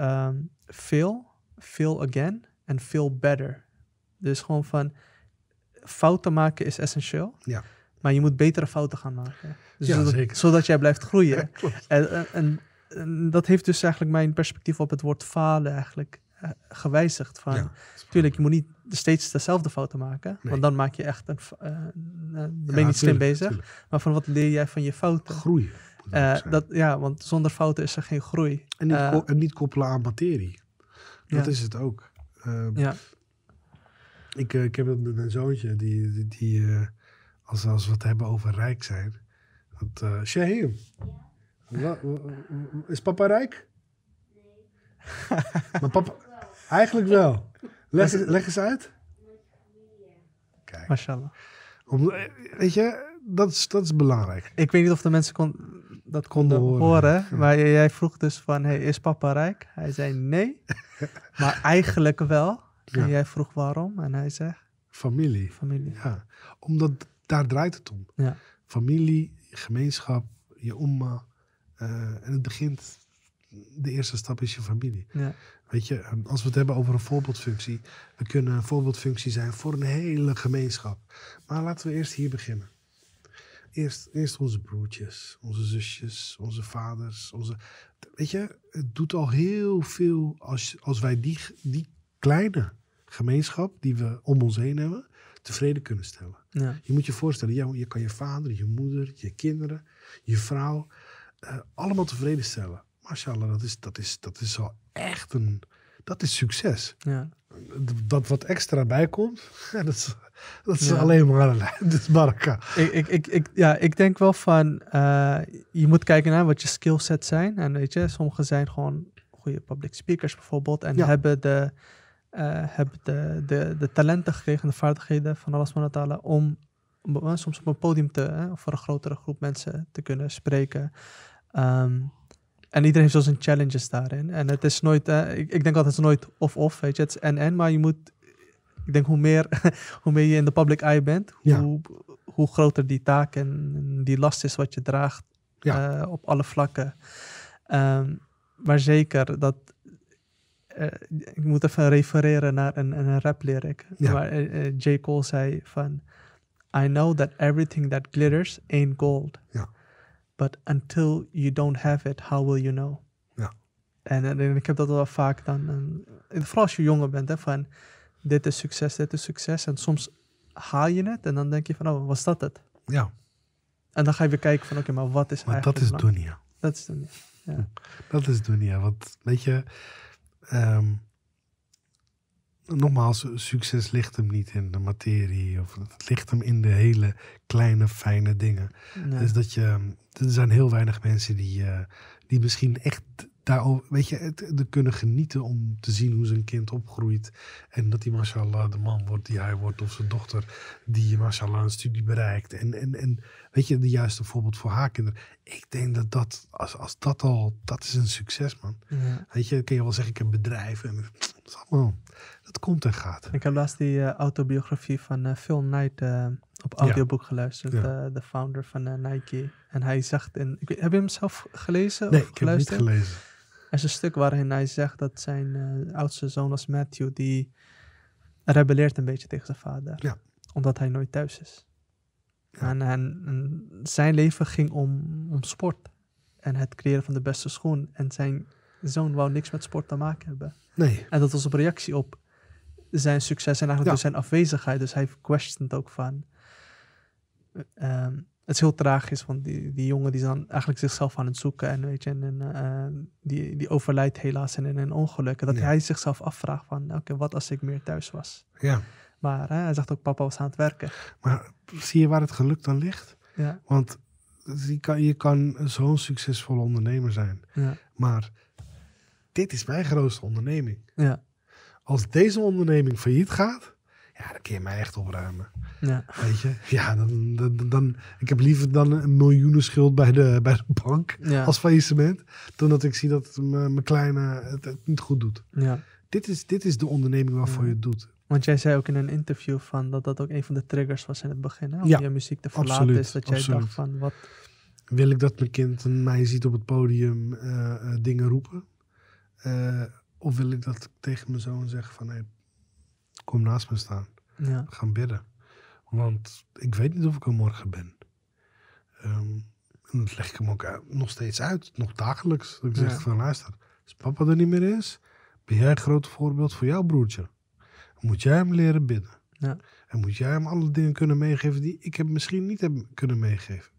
fail again and feel better. Dus gewoon van, fouten maken is essentieel. Ja. Maar je moet betere fouten gaan maken. Dus zodat jij blijft groeien. Ja, en dat heeft dus eigenlijk mijn perspectief op het woord falen eigenlijk gewijzigd. Van, tuurlijk, je moet niet steeds dezelfde fouten maken. Nee. Want dan maak je echt dan ben je niet slim bezig. Tuurlijk. Maar van wat leer jij van je fouten? Groeien. Want zonder fouten is er geen groei. En niet koppelen aan materie. Dat is het ook. Ik heb een zoontje die als we het hebben over rijk zijn. Shahim, is papa rijk? Nee. Maar papa, eigenlijk wel. Leg eens uit. Kijk. Mashallah. Weet je, dat is belangrijk. Ik weet niet of de mensen dat konden horen. Maar jij vroeg dus van, is papa rijk? Hij zei nee, maar eigenlijk wel. En jij vroeg waarom en hij zegt? Familie. Ja, omdat daar draait het om. Ja. Familie, gemeenschap, je umma. En het begint, de eerste stap is je familie. Ja. Weet je, als we het hebben over een voorbeeldfunctie. We kunnen een voorbeeldfunctie zijn voor een hele gemeenschap. Maar laten we eerst hier beginnen. Eerst onze broertjes, onze zusjes, onze vaders. Weet je, het doet al heel veel als wij die kleine gemeenschap die we om ons heen hebben, tevreden kunnen stellen. Ja. Je moet je voorstellen, je kan je vader, je moeder, je kinderen, je vrouw, allemaal tevreden stellen. Mashallah, dat is al echt dat is succes. Ja. Dat wat extra bij komt, dat is alleen maar dat is baraka. Ik denk wel van, je moet kijken naar wat je skillsets zijn. En weet je, sommigen zijn gewoon goede public speakers bijvoorbeeld. En hebben de talenten gekregen, de vaardigheden van Allah subhanahu wa ta'ala om soms op een podium voor een grotere groep mensen te kunnen spreken. En iedereen heeft zo zijn challenges daarin. En het is nooit, ik denk altijd het is nooit of, weet je. Het is en, maar je moet, ik denk hoe meer je in de public eye bent, hoe groter die taak en die last is wat je draagt op alle vlakken. Maar zeker dat, ik moet even refereren naar een rap lyric. Waar J. Cole zei van, I know that everything that glitters ain't gold. Ja. But until you don't have it, how will you know? Ja. En ik heb dat wel vaak dan, vooral als je jonger bent, van dit is succes. En soms haal je het en dan denk je van, oh, was dat het? Ja. En dan ga je weer kijken van, oké, maar wat is maar eigenlijk... dat is dunya. Dat is dunya, ja. Dat is dunya, want weet je... nogmaals, succes ligt hem niet in de materie. Of het ligt hem in de hele kleine, fijne dingen. Nee. Dus er zijn heel weinig mensen die misschien echt daarover, weet je, er kunnen genieten om te zien hoe zijn kind opgroeit. En dat hij, mashallah, de man wordt die hij wordt. Of zijn dochter die, mashallah, een studie bereikt. En weet je, de juiste voorbeeld voor haar kinderen. Ik denk dat als dat al, dat is een succes, man. Ja. Weet je, kun je wel zeggen, ik heb bedrijven. En dat is allemaal, dat komt en gaat. Ik heb laatst die autobiografie van Phil Knight op audioboek geluisterd. De founder van Nike. En hij zegt, heb je hem zelf gelezen? Nee, of ik heb hem niet gelezen. Er is een stuk waarin hij zegt dat zijn oudste zoon was Matthew, die rebelleert een beetje tegen zijn vader. Ja. Omdat hij nooit thuis is. Ja. En zijn leven ging om sport. En het creëren van de beste schoen. En zijn zoon wou niks met sport te maken hebben. Nee. En dat was op reactie op zijn succes en eigenlijk dus zijn afwezigheid. Dus hij questioned ook van... het is heel tragisch, want die jongen die is dan eigenlijk zichzelf aan het zoeken. En weet je, die overlijdt helaas in een ongeluk. En dat hij zichzelf afvraagt van, oké, wat als ik meer thuis was? Ja. Maar hij zegt ook, papa was aan het werken. Maar zie je waar het geluk dan ligt? Ja. Want je kan zo'n succesvolle ondernemer zijn. Ja. Maar dit is mijn grootste onderneming. Ja. Als deze onderneming failliet gaat, ja, dan kun je mij echt opruimen. Ja. Weet je? Ja, dan ik heb liever dan een miljoenenschuld bij de bank als faillissement, dan dat ik zie dat mijn kleine het niet goed doet. Ja. Dit is de onderneming waarvoor je het doet. Want jij zei ook in een interview van dat ook een van de triggers was in het begin, hè? Om je muziek te verlaten. Absoluut, is dat jij dacht van, wat... Wil ik dat mijn kind mij ziet op het podium dingen roepen? Of wil ik dat tegen mijn zoon zeg van, hey, kom naast me staan. Ja. We gaan bidden. Want ik weet niet of ik er morgen ben. En dat leg ik hem ook nog steeds uit. Nog dagelijks. Dat ik zeg van, luister, als papa er niet meer is, ben jij een groot voorbeeld voor jouw broertje. Dan moet jij hem leren bidden. Ja. En moet jij hem alle dingen kunnen meegeven die ik misschien niet heb kunnen meegeven.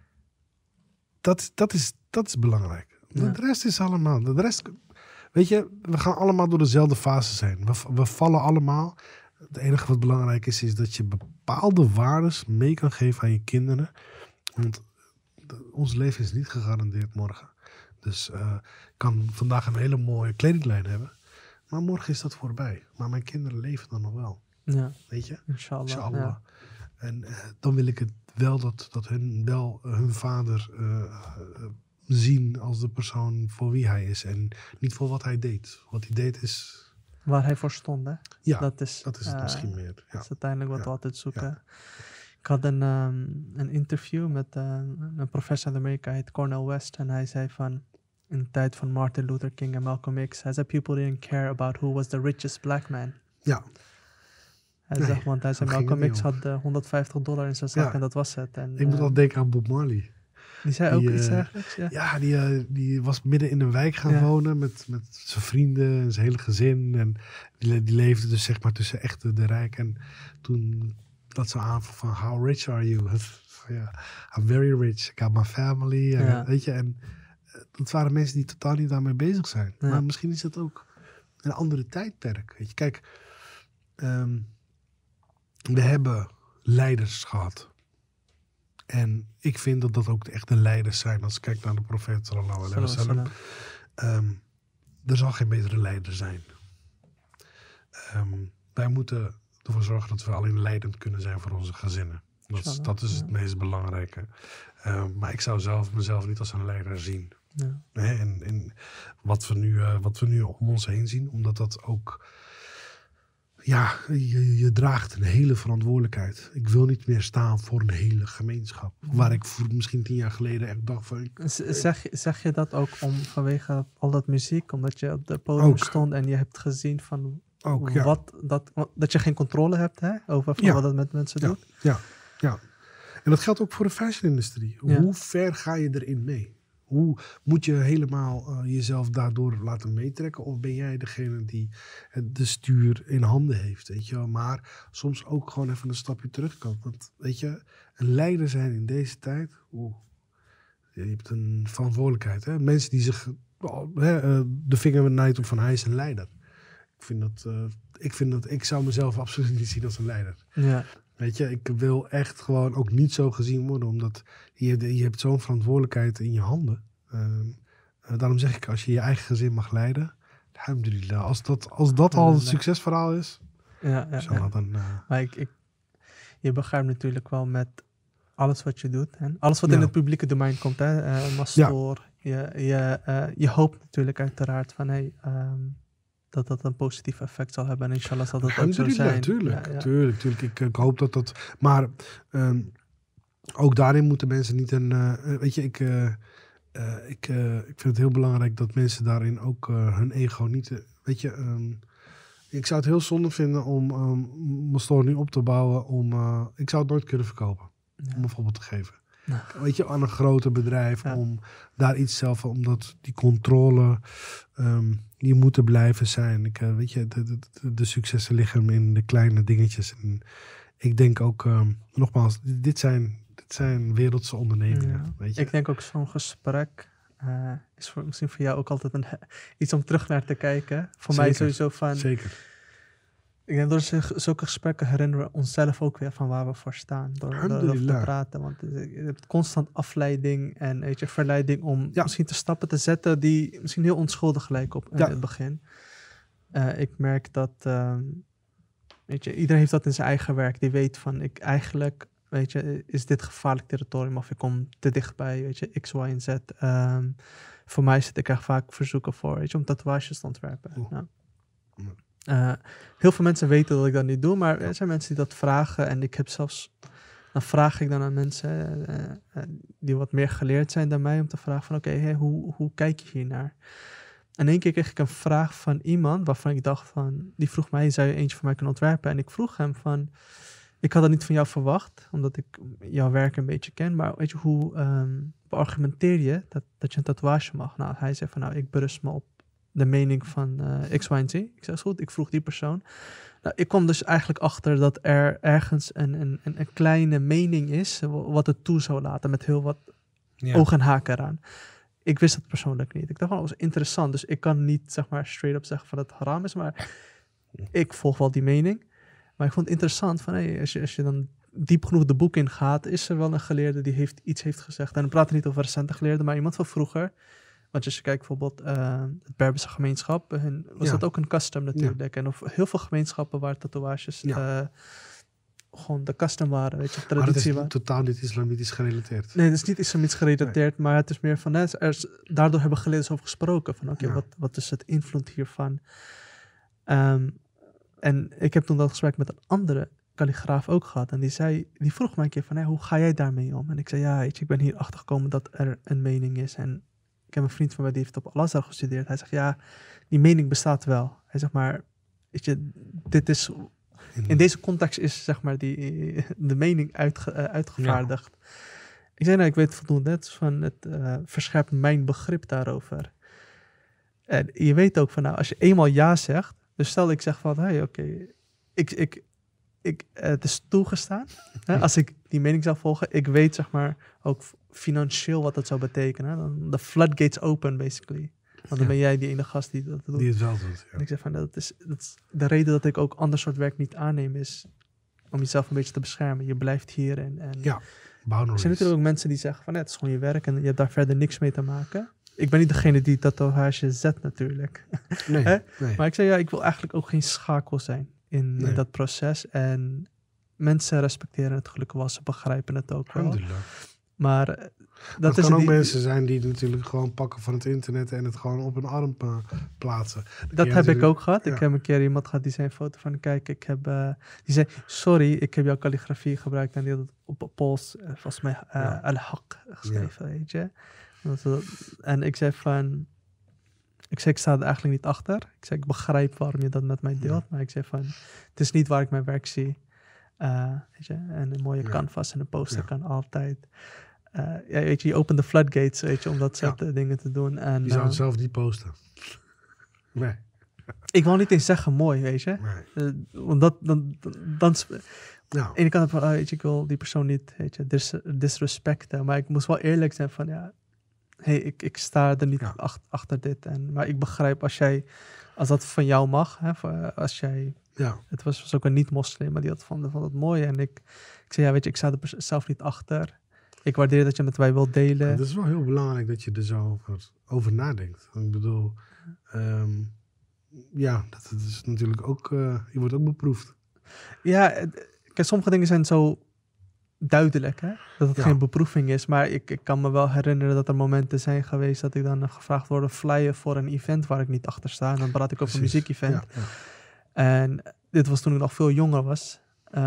Dat is belangrijk. Ja. De rest is allemaal... De rest, weet je, we gaan allemaal door dezelfde fase zijn. We vallen allemaal. Het enige wat belangrijk is dat je bepaalde waardes mee kan geven aan je kinderen. Want ons leven is niet gegarandeerd morgen. Dus ik kan vandaag een hele mooie kledinglijn hebben. Maar morgen is dat voorbij. Maar mijn kinderen leven dan nog wel. Ja. Weet je? Inshallah. Ja. En dan wil ik het wel dat hun vader zien als de persoon voor wie hij is. En niet voor wat hij deed. Wat hij deed is... Waar hij voor stond, hè? Ja, dat is het misschien meer. Ja. Dat is uiteindelijk wat we altijd zoeken. Ja. Ik had een interview met een professor uit Amerika, heet Cornel West. En hij zei van, in de tijd van Martin Luther King en Malcolm X, hij zei, people didn't care about who was the richest black man. Ja. Hij zegt, want hij zei, daar ging Malcolm het X niet had $150 in zijn zak en dat was het. En, Ik moet al denken aan Bob Marley. Die zei ook iets dergelijks, ja. Ja, die was midden in een wijk gaan wonen met zijn vrienden en zijn hele gezin. En die leefde dus zeg maar tussen echt de rijk. En toen dat ze aan van how rich are you? Ja, I'm very rich. I got my family. En, weet je, en dat waren mensen die totaal niet daarmee bezig zijn. Ja. Maar misschien is dat ook een andere tijdperk. Weet je, kijk, we hebben leiders gehad. En ik vind dat dat ook de echte leiders zijn. Als ik kijk naar de profeet sallallahu alaihi wasallam. Er zal geen betere leider zijn. Wij moeten ervoor zorgen dat we alleen leidend kunnen zijn voor onze gezinnen. Dat is het meest belangrijke. Maar ik zou mezelf niet als een leider zien. Ja. En wat we nu om ons heen zien. Omdat dat ook... Ja, je draagt een hele verantwoordelijkheid. Ik wil niet meer staan voor een hele gemeenschap. Waar ik misschien 10 jaar geleden echt dacht van... Zeg je dat ook vanwege al dat muziek? Omdat je op de podium stond en je hebt gezien van... dat je geen controle hebt over wat dat met mensen doet? Ja. En dat geldt ook voor de fashion-industrie. Hoe ver ga je erin mee? Hoe moet je helemaal jezelf daardoor laten meetrekken? Of ben jij degene die de stuur in handen heeft? Weet je wel? Maar soms ook gewoon even een stapje terug kan. Want weet je, een leider zijn in deze tijd... je hebt een verantwoordelijkheid. Hè? Mensen die zich de vinger nijden op van hij is een leider. Ik vind dat ik zou mezelf absoluut niet zien als een leider. Ja. Weet je, ik wil echt gewoon ook niet zo gezien worden, omdat je hebt zo'n verantwoordelijkheid in je handen. Daarom zeg ik, als je je eigen gezin mag leiden, alhamdulillah, als dat al een succesverhaal is, dan... Maar je begrijpt natuurlijk wel met alles wat je doet. Hè? Alles wat in het publieke domein komt, Mastoor. Je hoopt natuurlijk uiteraard van... dat dat een positief effect zal hebben. En inshallah zal dat ook zo zijn. Tuurlijk. Ik hoop dat dat... Maar ook daarin moeten mensen niet een... weet je, ik vind het heel belangrijk dat mensen daarin ook hun ego niet... weet je, ik zou het heel zonde vinden om mijn store nu op te bouwen. Ik zou het nooit kunnen verkopen. Om bijvoorbeeld te geven. Weet je, aan een groter bedrijf. Om daar iets zelf... Omdat die controle... die moeten blijven zijn. Weet je, de successen liggen in de kleine dingetjes. En ik denk ook, nogmaals, dit zijn wereldse ondernemingen. Weet je? Ik denk ook zo'n gesprek is misschien voor jou ook altijd iets om terug naar te kijken. Voor mij sowieso van... Zeker. Ik denk door zulke gesprekken herinneren we onszelf ook weer van waar we voor staan. Door te praten. Want je hebt constant afleiding en verleiding om misschien te stappen te zetten die misschien heel onschuldig lijken in het begin. Ik merk dat iedereen heeft dat in zijn eigen werk. Die weet van is dit gevaarlijk territorium of ik kom te dichtbij, X, Y en Z. Voor mij zit ik echt vaak verzoeken voor, om tatoeages te ontwerpen. Heel veel mensen weten dat ik dat niet doe, maar er zijn mensen die dat vragen. En ik heb zelfs, dan vraag ik dan aan mensen die wat meer geleerd zijn dan mij, om te vragen van hoe kijk je hier naar? En één keer kreeg ik een vraag van iemand waarvan ik dacht van, die vroeg mij, zou je eentje voor mij kunnen ontwerpen? En ik vroeg hem van, ik had dat niet van jou verwacht, omdat ik jouw werk een beetje ken, maar weet je, hoe beargumenteer je dat je een tatoeage mag? Nou, hij zei van, ik berust me op de mening van X, Y en Z. Ik zei, is goed, ik vroeg die persoon. Nou, ik kwam dus eigenlijk achter dat er ergens een kleine mening is wat het toe zou laten met heel wat oog en haken eraan. Ik wist het persoonlijk niet. Ik dacht van, dat was interessant. Dus ik kan niet, straight up zeggen van dat het haram is, maar ik volg wel die mening. Maar ik vond het interessant van, als je dan diep genoeg de boek in gaat, is er wel een geleerde die iets heeft gezegd. En dan praten we niet over recente geleerden, maar iemand van vroeger. Want als je kijkt bijvoorbeeld het Berberse gemeenschap, was dat ook een custom natuurlijk. En of heel veel gemeenschappen waar tatoeages gewoon de custom waren, traditie maar het is waren. Totaal niet islamitisch gerelateerd. Nee, het is niet islamitisch gerelateerd, maar het is meer van, daardoor hebben geleerders over gesproken. Van wat is het invloed hiervan? En ik heb toen dat gesprek met een andere kalligraaf ook gehad. En die vroeg mij een keer van, hoe ga jij daarmee om? En ik zei, ik ben hier achter gekomen dat er een mening is. En ik heb een vriend van mij die heeft op Al-Azhar gestudeerd. Hij zegt, die mening bestaat wel. Hij zegt, maar dit is In deze context is zeg maar de mening uitgevaardigd. Ik zei nou, ik weet voldoende. Het is van het verscherpt mijn begrip daarover. En je weet ook van nou, als je eenmaal ja zegt, dus stel ik zeg van, hey, oké, het is toegestaan. Hè, als ik die mening zou volgen, ik weet zeg maar ook financieel wat dat zou betekenen. Hè? Dan de floodgates open basically. Want dan ben jij die ene gast die dat doet. Die het wel doet, ja. En ik zeg van, dat is de reden dat ik ook ander soort werk niet aanneem is om jezelf een beetje te beschermen. Je blijft hier en Ja, boundaries. er zijn natuurlijk ook mensen die zeggen van, het is gewoon je werk en je hebt daar verder niks mee te maken. Ik ben niet degene die tatoeage zet natuurlijk. Nee. Maar ik zei, ja, ik wil eigenlijk ook geen schakel zijn in dat proces. En mensen respecteren het gelukkig wel, ze begrijpen het ook wel. Maar dat kan ook mensen zijn die het natuurlijk gewoon pakken van het internet en het gewoon op hun arm plaatsen. Dat heb ik ook gehad. Ik heb een keer iemand gehad die zei een foto van, kijk, die zei, sorry, ik heb jouw kalligrafie gebruikt en die had het op Pools, volgens mij al-Haq geschreven, weet je. En ik zei van, ik sta er eigenlijk niet achter. Ik zei, ik begrijp waarom je dat met mij deelt, maar ik zei van, het is niet waar ik mijn werk zie. Weet je, en een mooie canvas en een poster kan altijd. Weet je opent de floodgates, weet je, om dat soort dingen te doen. En, je zou het zelf niet posten. Nee. Ik wil niet eens zeggen mooi, weet je. Nee. Want dan aan de ene kant van, weet je, ik wil die persoon niet, weet je, disrespecten. Maar ik moest wel eerlijk zijn van, ik sta er niet achter dit. Maar ik begrijp als dat van jou mag, hè, als jij... Ja. Het was ook een niet-moslim, maar die vond het mooi. En ik zei, weet je, ik sta er zelf niet achter. Ik waardeer dat je met mij wilt delen. Het is wel heel belangrijk dat je er zo over nadenkt. Ik bedoel, dat is natuurlijk ook, je wordt ook beproefd. Ja, kijk, sommige dingen zijn zo duidelijk, hè? Dat het geen beproeving is. Maar ik kan me wel herinneren dat er momenten zijn geweest dat ik dan gevraagd word flyer voor een event waar ik niet achter sta. En dan praat ik over een muziekevent. Ja. En dit was toen ik nog veel jonger was.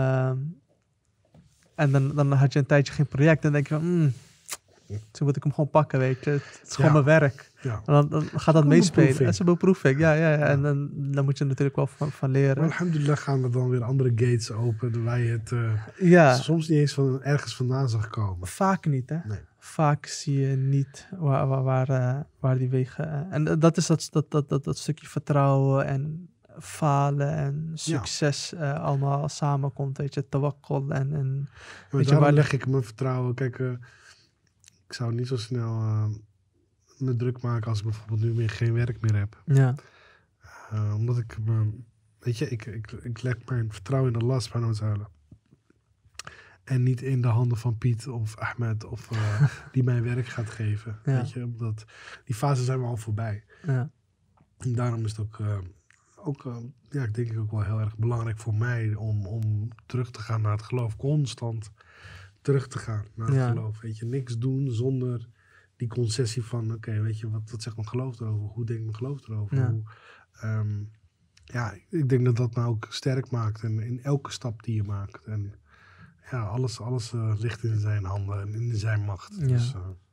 En dan had je een tijdje geen project. En dan denk je van, toen moet ik hem gewoon pakken, weet je. Het is gewoon mijn werk. Ja. En dan gaat dat meespelen. Dat is een beproeving. Ja. En dan moet je er natuurlijk wel van leren. Maar alhamdulillah gaan er dan weer andere gates open. Waar je het soms niet eens ergens vandaan zag komen. Vaak niet, hè. Nee. Vaak zie je niet waar die wegen... en dat is dat stukje vertrouwen en... falen en succes allemaal samenkomt, weet je, tawakkul en weet je, waar leg ik mijn vertrouwen? Kijk, ik zou niet zo snel me druk maken als ik bijvoorbeeld nu weer geen werk meer heb. Ja. Omdat ik leg mijn vertrouwen in Allah subhanahu wa ta'ala. En niet in de handen van Piet of Ahmed of die mij werk gaat geven. Ja. Weet je, omdat die fase zijn we al voorbij. Ja. En daarom is het ook ik denk ook wel heel erg belangrijk voor mij om terug te gaan naar het geloof. Constant terug te gaan naar het geloof. Weet je, niks doen zonder die concessie van, oké, weet je, wat zegt mijn geloof erover? Hoe denkt mijn geloof erover? Ja. Ik denk dat nou ook sterk maakt in elke stap die je maakt. En alles ligt in zijn handen en in zijn macht. Ja. Dus,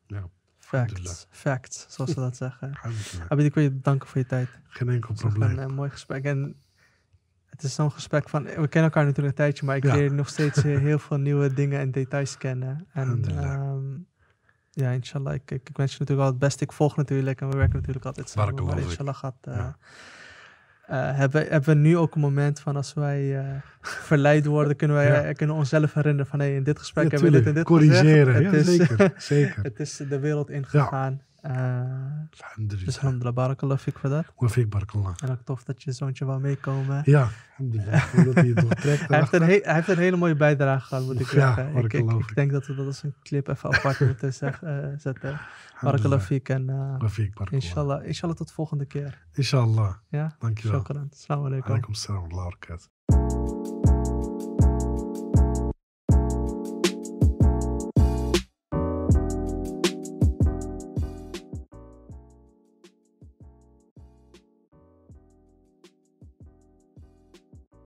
Facts, zoals ze dat zeggen. Abid, ik wil je bedanken voor je tijd. Geen enkel probleem. Een mooi gesprek. En het is zo'n gesprek van... We kennen elkaar natuurlijk een tijdje, maar ik leer nog steeds heel veel nieuwe dingen en details kennen. En inshallah. Ik wens je natuurlijk al het beste. Ik volg natuurlijk en we werken natuurlijk altijd samen. Maar inshallah gaat... Hebben we nu ook een moment van als wij verleid worden, kunnen we onszelf herinneren van in dit gesprek hebben we dit en dit corrigeren. gezegd. Zeker. Het is de wereld ingegaan. Dus alhamdulillah, barakallah fik voor dat. Wa fik, barakallah. En ook tof dat je zoontje wou meekomen. Ja, alhamdulillah. Dat hij het doortrekt. Hij heeft een hele mooie bijdrage gehad, moet ik zeggen. Ik denk dat we dat als een clip even apart moeten zetten. Barakallah fik en inshallah tot de volgende keer. Inshallah. Ja? Dankjewel. Shukran. Assalamu alaikum. Alaikum salam wa barakatuh.